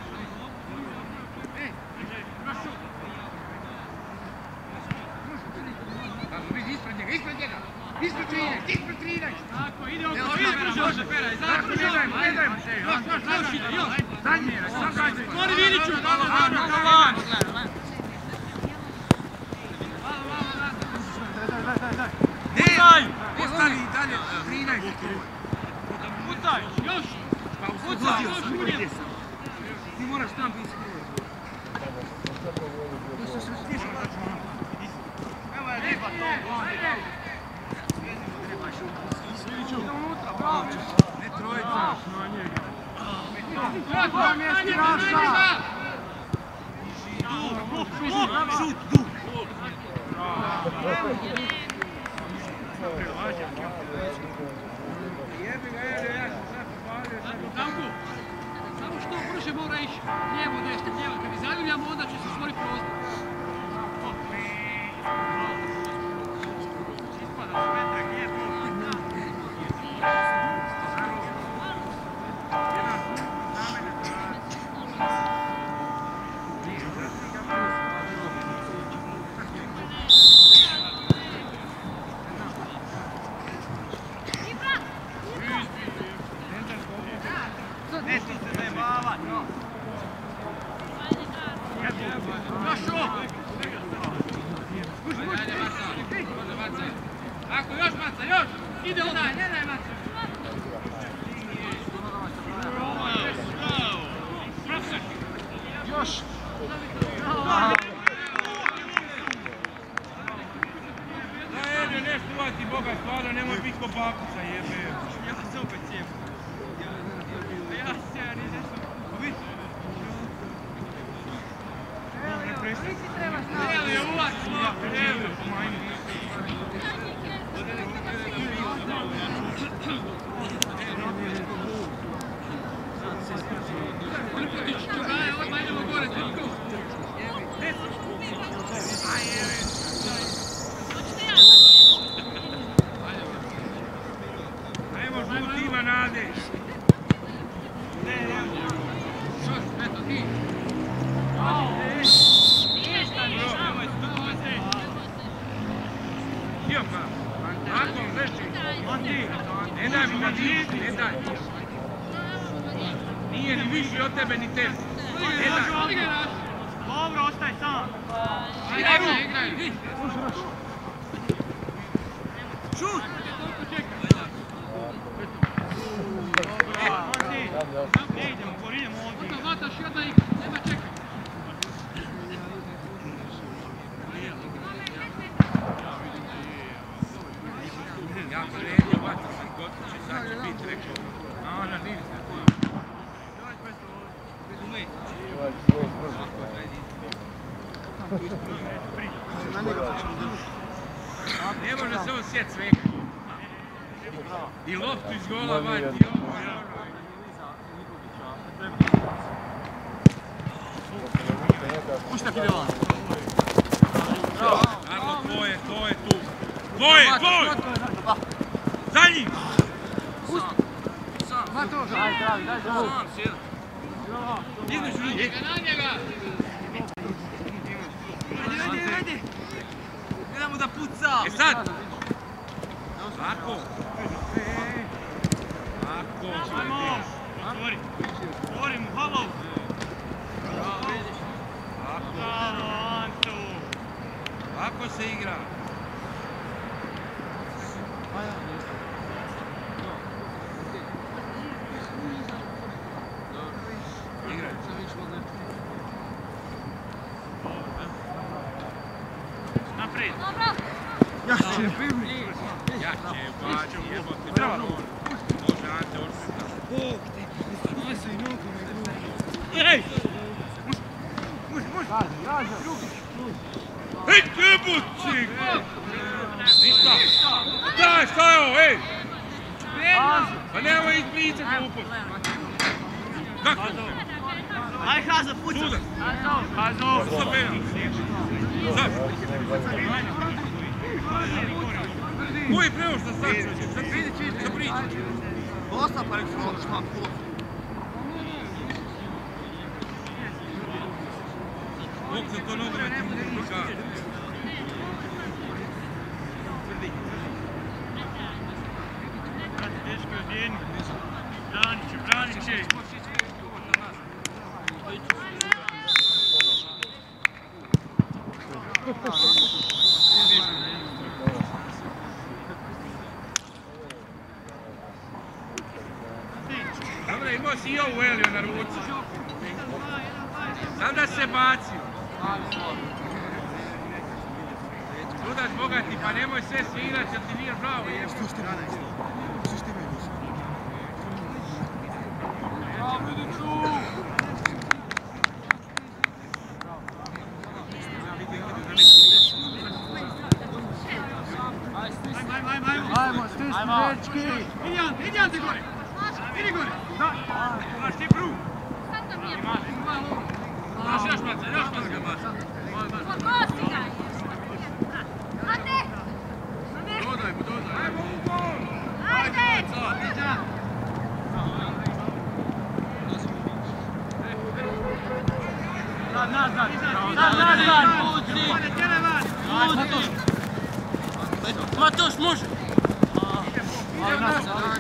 Tako, vidi, ispred njega, ispred njega! Ispred trinaest, ispred trinaest! Tako, ide oko ispred može, Peraj, Tako, ne dajmo, ne dajmo! Još, još, još ide, još! Zadnje, sad zadnje! Mori Viliću, dobro, dobro, dobro! Ne! Ostani dalje, trinaest! Pucaj, još! Pucaj, još ulje! Ti moraš tam biti skroz. Evo je riba to! Ne trojica! Dva mjesti Raša! Šut, dug! Jebi ga, jebi, ja sam sad popalio. Danko, samo što brže mora ići lijevo, desno, lijevo. Kad bi zaljubljamo, onda će se stvoriti prostor. Ispada, Petrek, je to. Ako još Maca, još! Ide ona, ne daj Maca. Još! Da, Elio, nešto uvati Boga stvarno, nemoj biti ko bakica, jebe. Ja se opet cijem. Ja se, ja nisam. Vidi. Elio, uvati loptu, Elio. Čugaj, odmah idemo gore, Triko. Ajmo, žuti ima nade. Što, eto ti. Dio pa. Ako, veći. Anti, ne daj mi ga ništa, ne daj. Nije ni više od tebe, ni tebi. Ne daj. Dobro, ostaj sam. Igraj, igraj, igraj. Šut! Ne idemo, idemo ovdje. Oto vataš jedna igra, nema čekaj. Jako redio, vata sam gotovo će sad će biti rekao. A ona nije se to. Ne može se ovo sjet svega. I loptu iz gola van, i ovo. Pušta ide van. Tvoje, tvoj! Za njim! Matoš, ajde, daj, daj, daj. Ideš u njih. Na njega! Ajde, ajde, ajde. Gledamo da puca. E sad! Lako! Lako! Ajmo! Otvori! Otvori mu, halo! Bravo, Anto! Lako se igra! Igraj! Naprijed! Dobro. Ja će Ja će baći, jebote, bravo! Može Ante Orsita. Bog te, spasa i nogu me drugi. Ej! Raža, raža. Ej, jebote! Ništa! Daj, šta je ovo, ej! Pa nemoj izblica glupost! Kako? Aj, Haza, pucam! Sudac! Hazo! Sa penal! Sad! Ko je preo šta sad? Sad priča, sad priča! Dosta pa nek se malo šta kula. Bog se to nogometni muka! Dečki odjeni! Branit će, branit će! Dobro, imao si i ovu Elio na ruci. Sam da se bacio. Sudac bogati, pa nemoj sve svirati jer ti nije žao. Što ste meni? Što ste meni? Bravo, Vidiću! Ajmo, ajmo, ajmo! Ajmo, stisni dečki! Idi Ante, idi Ante gore! Idi gore! Da! Znaš ti pru! Sad to nije. Znaš još baca, još baca ga baca! Pogosti ga. Ante. Dodaj mu, dodaj! Ajmo u gol! Ajde. Iđa! Nazad, nazad! Nazad, nazad! Puci! Tjele van! Puci! Matoš, može! Idem nazad!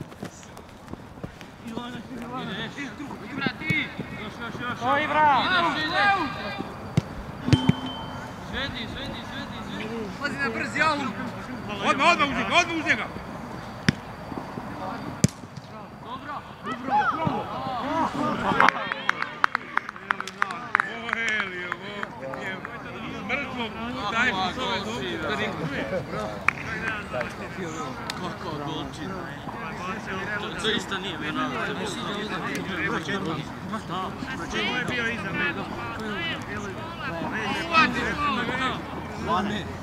Ibra, ti! Još, još, još! To Ibra! Svedi, svedi, svedi, svedi. Pazi na brzi jalu! Odmah, odmah uz njega, odmah uz njega! O Elio, Bog je mrtvog, daj mi s ove dobu kad ih kuje. Kako golčina je. To isto nije penal. Ovo je bio iza mene. Vane!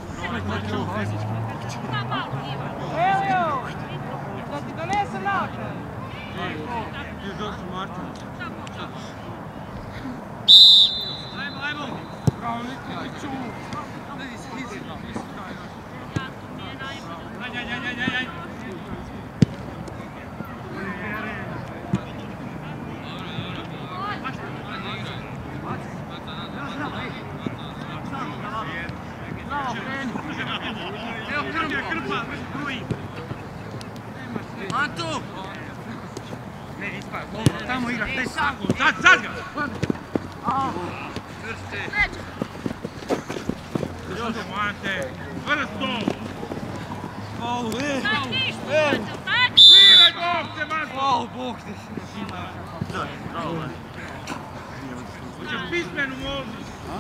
Elio. Da ti donesem nakon! Ti došli Martin. Ajmo, ajmo! Bravo, Nikitiću! Aj, aj, aj, aj, aj! Evo krpa, krpa, bruji! Anto! Ne, ispad, tamo igra, te sako, sad, sad ga! Još, Ante, vrsto! Hvala, e! Sad ništa. Sad. Sviraj Bog te, Mato! Hvala, Bog te! Hoćeš pismenu molbu?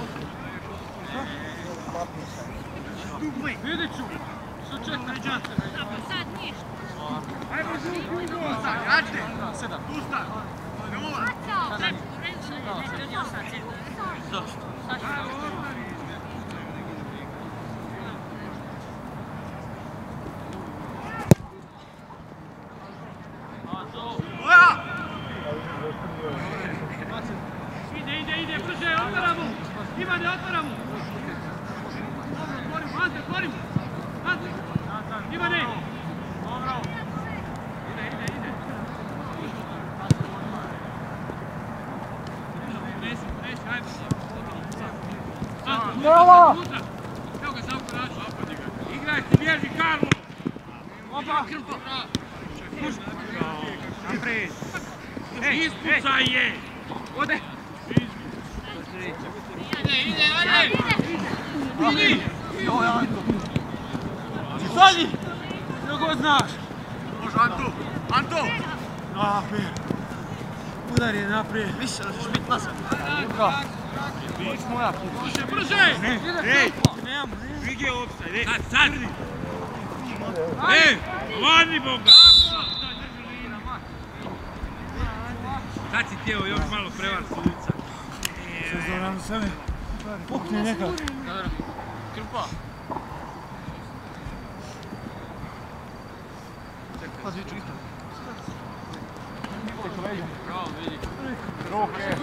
Vidiću! Što čekaj, džante? Sad ništa. Ajmo žuti u gol! Ajde! Tu stav! Nula! Bacao. Neću još sad cijelo. Zašto? Ide, ide, ide, brže, otvaramo! Ivane, otvaramo! Dobro, otvorimo, Ante, otvorimo! Ante! Ivane! Dobro! Ide, ide, ide! Nesi, nesi, hajde! Bravo! Evo ga Savko naći. Igraj ti, bježi, Karlo! Opa! Krpa! Naprijed! Ispucaj je! Ode! Ide, ide, ajde! Ide! Joj, Anto! Zadnji! Što god znaš! Može, Anto! Anto! Naprijed! Udar je naprijed! Više, da ćeš biti nasan! Luka! Biti moja! Brže, brže! Ej! Nemamo, nemamo! Vigi je opstaj, sad, sad! Ej! Varni Boga! Sad si tijelo još malo prevar sudica. Što zovem sebe? Pukni nekak! Dobro. Krpa! Pazi, čisto! Bravo, vidi. Ruke!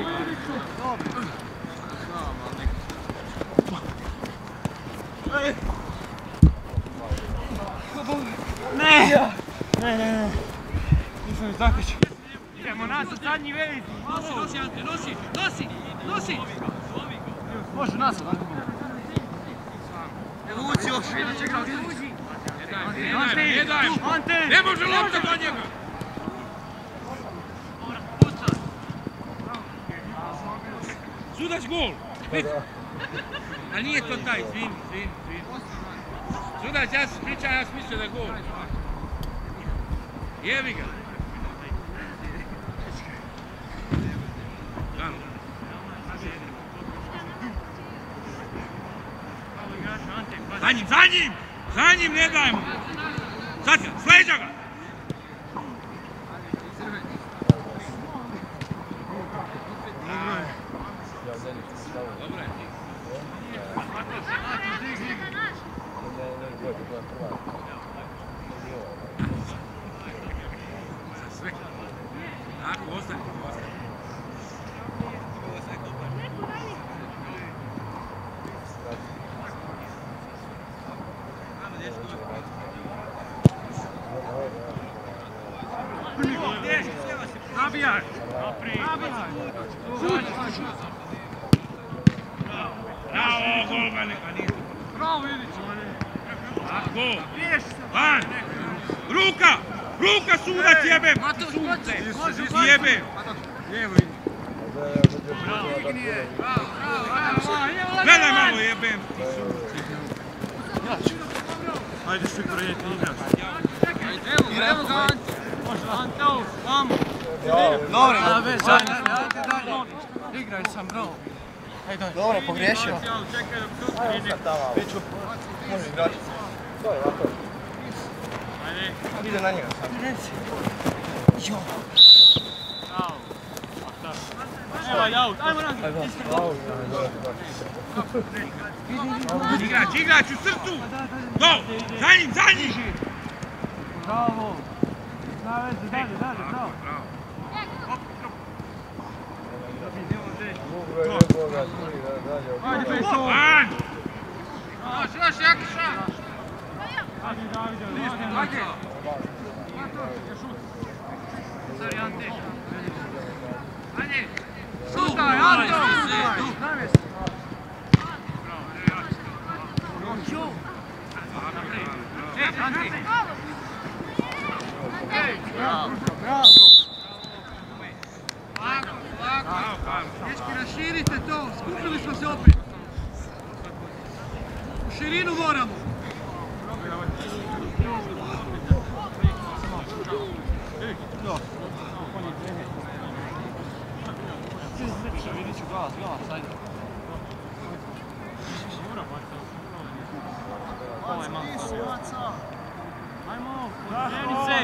Ne! Ne, ne, ne! Nisam mi zakačio. Idemo nazad, zadnji veliki. Nosi, nosi, Ante, nosi, nosi, nosi. Može nazad, ako mogu. Evo uci još. Ne daj, ne daj! Ante! Ne može lopta do njega! Sudac gol! A nije to taj, izvini, izvini, izvini. Sudac, ja se pričam, ja sam mislio da je gol. Jebi ga! Za njim, za njim! Za njim ne dajmo! Sad ga, sleđa ga! Dobro je. Za sve. Tako, ostani. Nabijaj! Nabijaj! Bravo, gol ga neka nije. Bravo, Ivić. Tako! Van! Ruka! Ruka sudac jebem! Sunce! Jebem! Lijevo idi. Gledaj malo jebem! Ajde svi prenijeti igraš. Evo, evo ga Ante. Može, Ante, ovo, vamo. Dobro, ajde dalje. Igraj sam, bravo. Ajde, ajde. Dobro, pogriješio. Čekaj dok tu krene. Peću, može igrači. To je ovako. Ajde. Ide na njega sam. Jo. Bravo. Evo, ajde, aut. Ajmo nazad. Igrač, igrač u srcu! Do! Za njim, za njim! Bravo. Na vezi, dalje, dalje, bravo. Ajde, Peću. Van! Još, još, Jakiša. Ajde, Davide, Ajde. Sorry, Ante. Ajde. Šutaj, Ante. Ej, Ante. Bravo. Lako, lako. Dečki, raširite to. Skupili smo se opet. U širinu moramo. Vidit ću glas, glas, ajde. Ovo je malo. Ajmo, kreni se.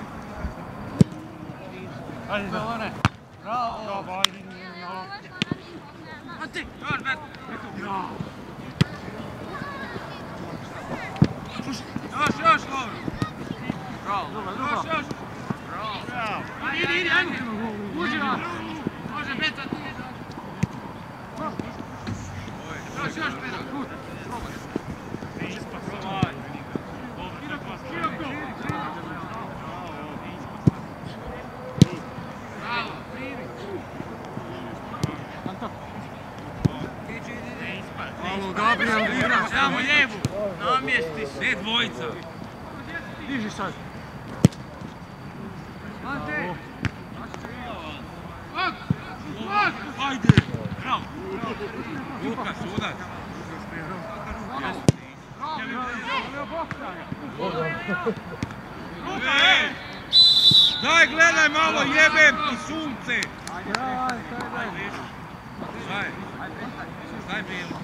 Ajde, Zelene. Bravo. Bravo, ajde. Ante, dobar, bet. Bravo. Još, još, dobro. Bravo, još, još. Bravo. Ajde, idi, idi, ajmo. Uđi vam. Može, Beta, ti je. Još, još, Beta. Probaj. Gabriel, samo lijevu. Namjesti se. Ne dvojica. Diži sad. Ante. Ok, ok. Ajde. Bravo. Luka, sudac. Daj, gledaj malo, jebem ti sunce. Daj. Daj bilo.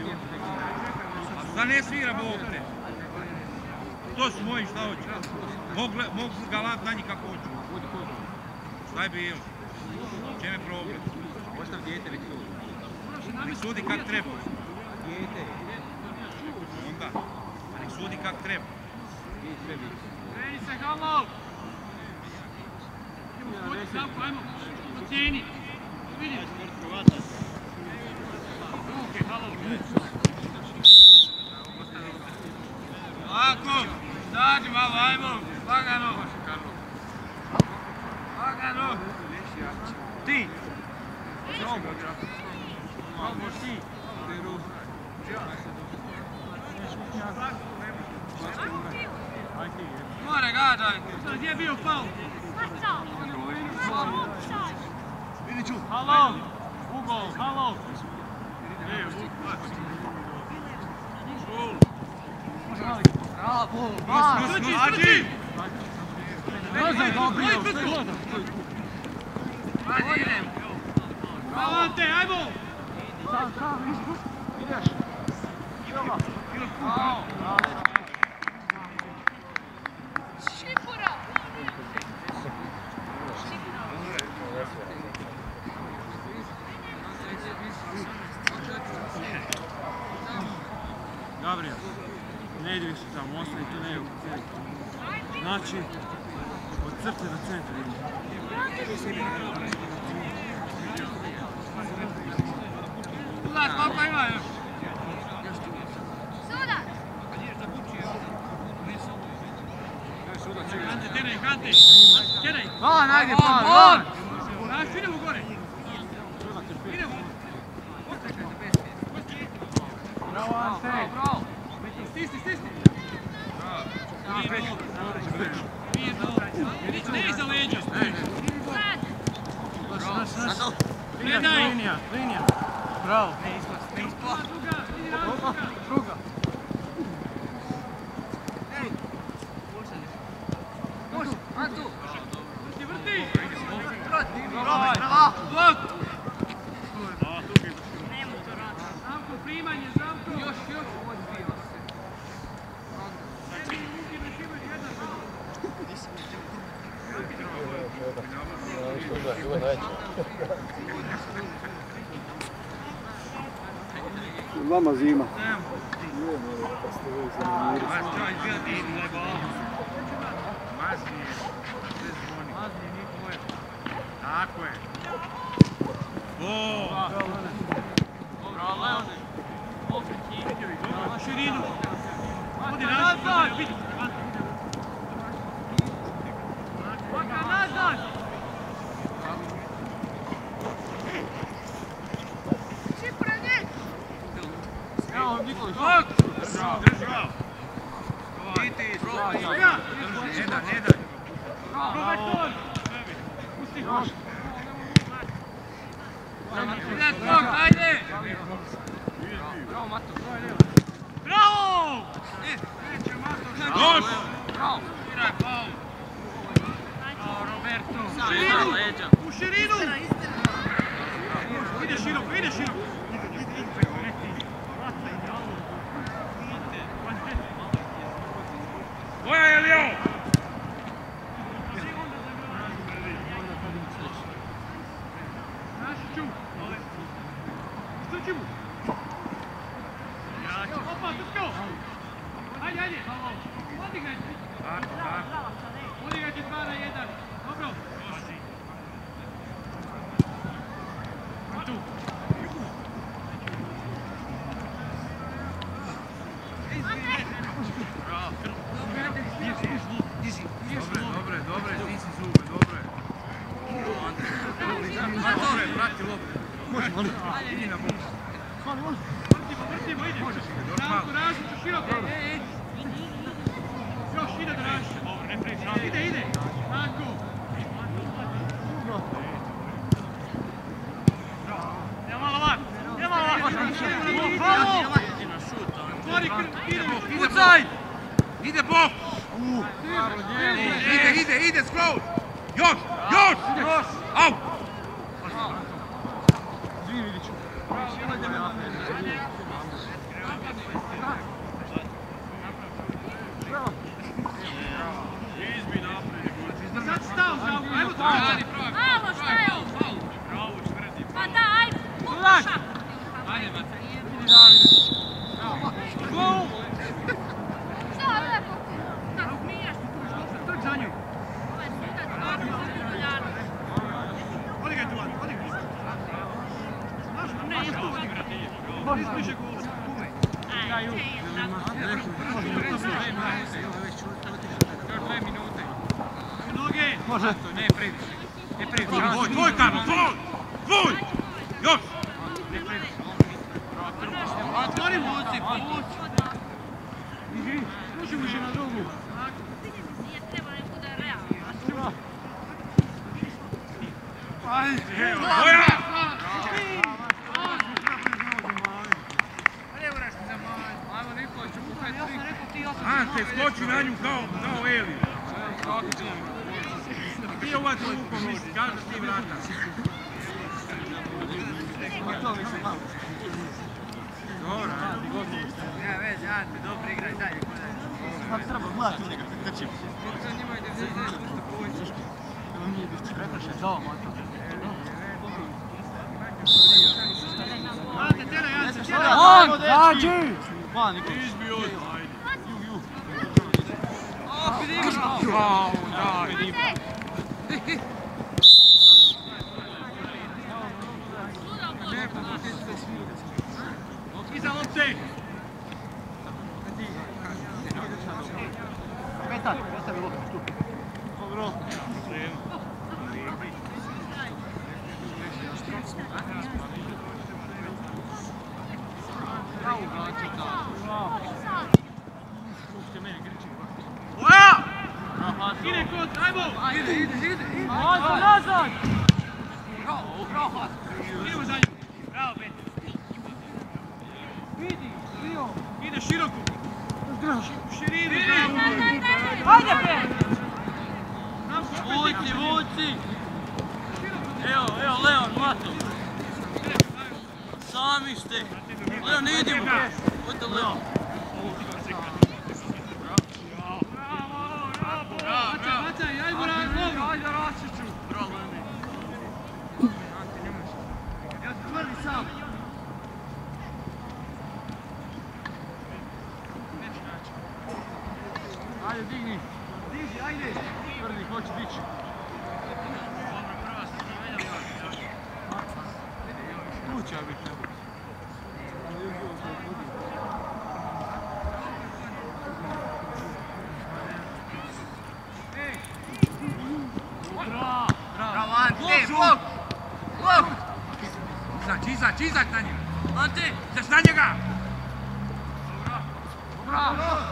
Da ne svira Bog te. To su moji, šta hoću. Mogu galat na njih kako hoću. Šta je bilo? Čem je problem? Ostav dijete, nek sudi. Nek sudi kak treba. Dijete. Onda. Nek sudi kak treba. Kreni se, Halo! Idemo kod Zavko, ajmo. Ocijeni. Vidim. Ruke, Halo. Lako. Dađi malo, ajmo. Lagano. Lagano. Ti. Probaš ti. More gađaj. Gdje je bio faul? Halo. Ugol, halo. Bravo! Struči, struči! Nazaj, Gabriel! Bravo, Ante, ajmo! Sam, sam, ideš! Idemo! Bravo! Šipura! Gabriel, ne idi više tamo, ostani tu ne oko cijeli. Znači, od crte do centra idemo. Sudac, koliko ima još? Sudac! Kante, teraj, kante! Teraj! Van, ajde, van, van! Znači, idemo gore! Idemo! Bravo, Ante! Bravo! Stisni, stisni! Nije dobro. Ne iza leđa! Gledaj! Linija, linija! Bravo! Druga, idi na Druga! Antu! Ti vrti! Bravo! Bravo! Blok! Zamko, primanje, zamko! Još, još! Vama zima. Tako je. Bravo, Leone! Na širinu! Odi nazad! Vaka nazad! Šipura, ne! Evo, Nikolić! Bok! Drži ga. Iti, probaj. Ne da, ne da. Probaj to! Pusti! Ideš, Bok, ajde! Bravo, Mato! Bravo! Doš! Bravo! Iraj, faul! Bravo, Roberto! U Iza širinu! leđa. U širinu! Ide široko, ide široko! Koja je li ovo? Našiću! Strči mu! Opa, trčko! Ajde, ajde! Odigrajte! Odigrajte dva na jedan! Dobro! Tu! Dobre, dobre, dobre, ti si zube, dobre. Dobre, prati loptu. Idi na bok. Vrti, vrti! Pustimo, ide. Ranko, različu, široko. Još ide da rašiš. Ide, ide. Ranko. Idemo malo van. Idemo malo van. Otvori, idemo. Pucaj! Ide bok! Ide, ide, ide, skroz! Još, još! Au! Sad stav, Zdravko, ajmo to. Alo, šta je ovo? Pa da, ajde, pokuša. Ajde, bate. Šta je lepo? Kako smiješ? Trk za nju. Ovo je sudac, dobro, Poljano. Odi ga tu, odi ga. Znaš, ne, je tu odigrati. Možeš bliže gola. Ajde, je tako. Dve minute. Noge. Može. Ne, previše. Ne previše. Tvoj, tvoj, Karlo, tvoj! Tvoj! Još! Otvori vuci, vuci. Možemo še na drugu. Nije treba nek bude realno. Ajde. Boja! Ajmo, Nikola, ću pukaj tri. Ante, skoči na nju kao, kao Eli. Ti je uvac rukom, misli, kaže ti vrata. Dobro. Ne, već, Ante, dobro igraj, dalje. Kako treba gledati njega, trčim. Za njima ide zezde, pusto povići. Pretraše, dao moto. Ante, tjeraj, Ante, tjeraj. On, dađi! Van, Nikola. Izbi od. Au, daj. Iza lopte. Petar, ostavi loptu tu. Dobro. Oja! Ide kod, ajmo! Ide, ide, ide. Nazad, nazad! Bravo, bravo! Idemo za nju. Bravo, Petar. Vidi, Rio. Ide široko. Širinu. Ajde, Pe! Vuci, vuci. Evo, evo, Leon, Mato. Sami ste. Leon, ne idemo. Ode Leon. Bacaj, bacaj, ajmo razlom. Ajde, Rasiću. Bravo, Leone. Ja se tvrdi sam. Ajde, digni. Diži, ajde. Tvrdi, hoće dići. Tu će biti. Bravo, Ante, blok! Blok! Izaći, izaći, izaći na njega. Ante! Izaći na njega! Bravo!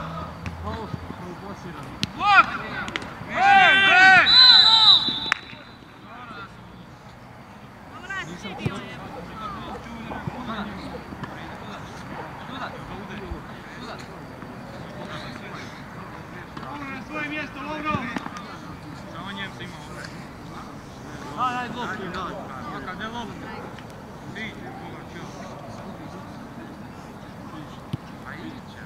Blok! Ej, ej! Dobro je svidio. Lovro na svoje mjesto, Lovro! Samo njem se ima ovdje. Daj, daj, loptu im daj. Pa kad je lopta? Ti, Boga čeo. A iće.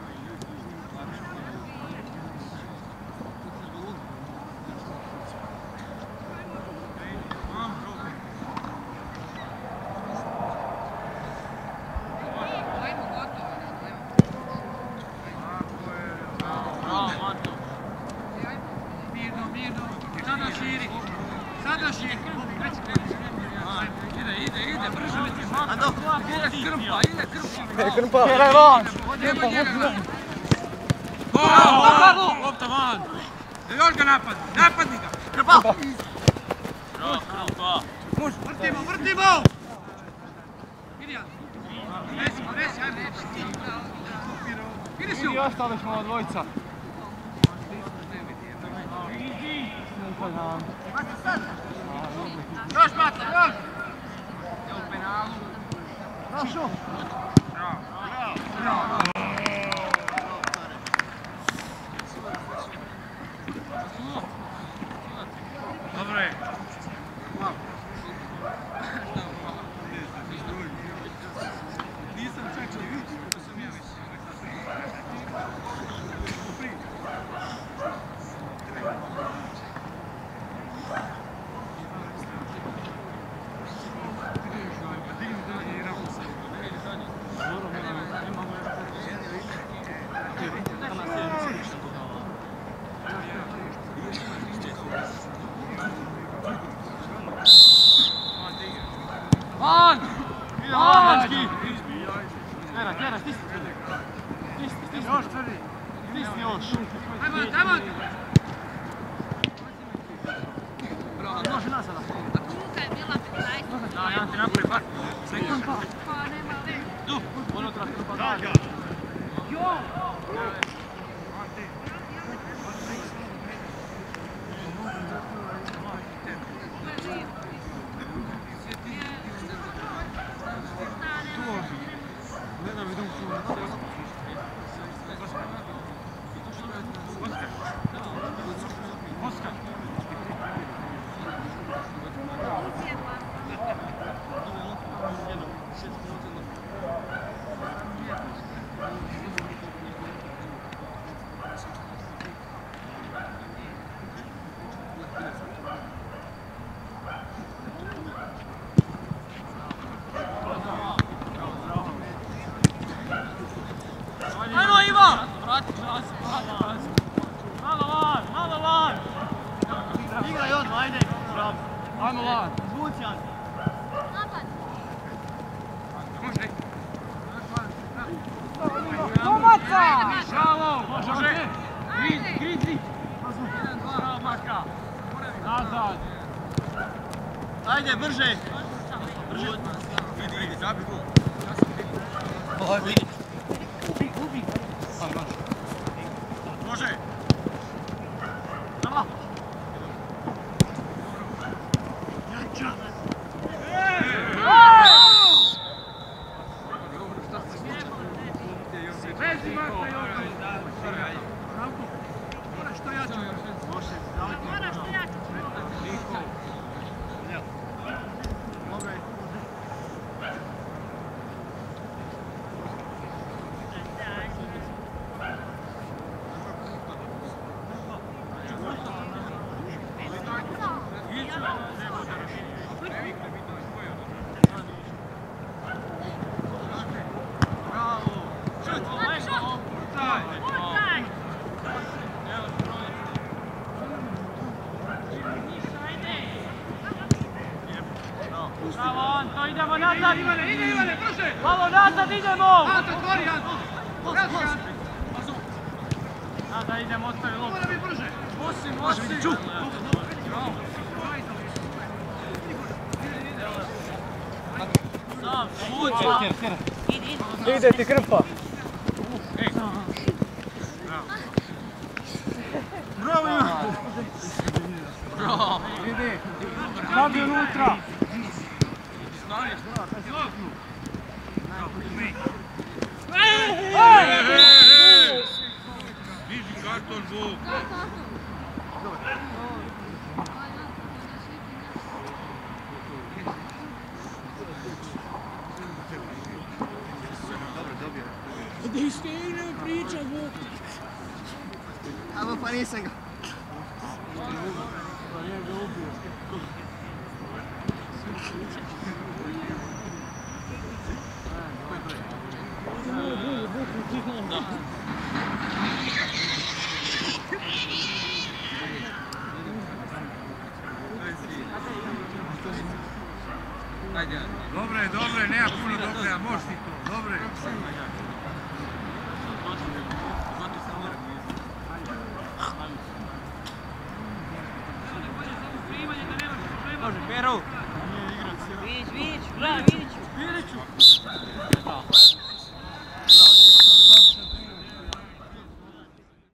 Mam, bro. Bravo, Mato. Mirno, mirno. Sada širi. Sada širi. Ide, ide, ide, brže leti. Mato. Ide krmpa, ide krmpa. Krmpa, daj van! Nema njega. Gol! Lopta van. Još ga napadni, napadni ga! Krmpa! Bravo, krmpa. Vrtimo, vrtimo! Idi, Ante. I ostali smo od dvojica. Još Mata, još! Evo penalu. Prošao! Bravo! Bravo! Dobro je. Nisam čak ni vidio, to sam ja već. Van! Van, dečki! Tjera, tjera, stisni. Stisni, stisni. Još tvrdi. Stisni još. Ajmo, ajmo! Bravo, može nazada. Luka je bila petnaest. Da, ja ti napravi par. Sekund pa. Pa nema veze. Tu, unutra strupa dalje. Jo! Ajmo Iva! Malo van, malo van! Igraj odmah, ajde! Ajmo van! Izvuci Ante! Napad. Može! Tomaca! Bravo! Može! Grid, grid! Bravo, Maka! Nazad! Ajde, brže! Brže! Vidi, vidi, zabi gol. Ubi, ubi! Može! Bravo! Vezi Mata i ovdje! Ranko, moraš to jače. Moraš to jače. Bravo Anto, idemo nazad! Ivane, ide Ivane, brže! Malo nazad idemo! Anto, otvori Anto! Radi Anto! Nazad idemo, ostavi loptu. Mora biti brže! Osim, osim! Ču! Sam, vuci! Ide ti krpa! Bravo Ivan! Bravo! Ide! Stavi unutra! Diži karton, Bog. Evo pa nisam ga. Dobre, dobre, nema puno dobre, a možeš ti to, dobre. Može, Pero! Vidić, vidić, gledaj, vidiću. Vidiću!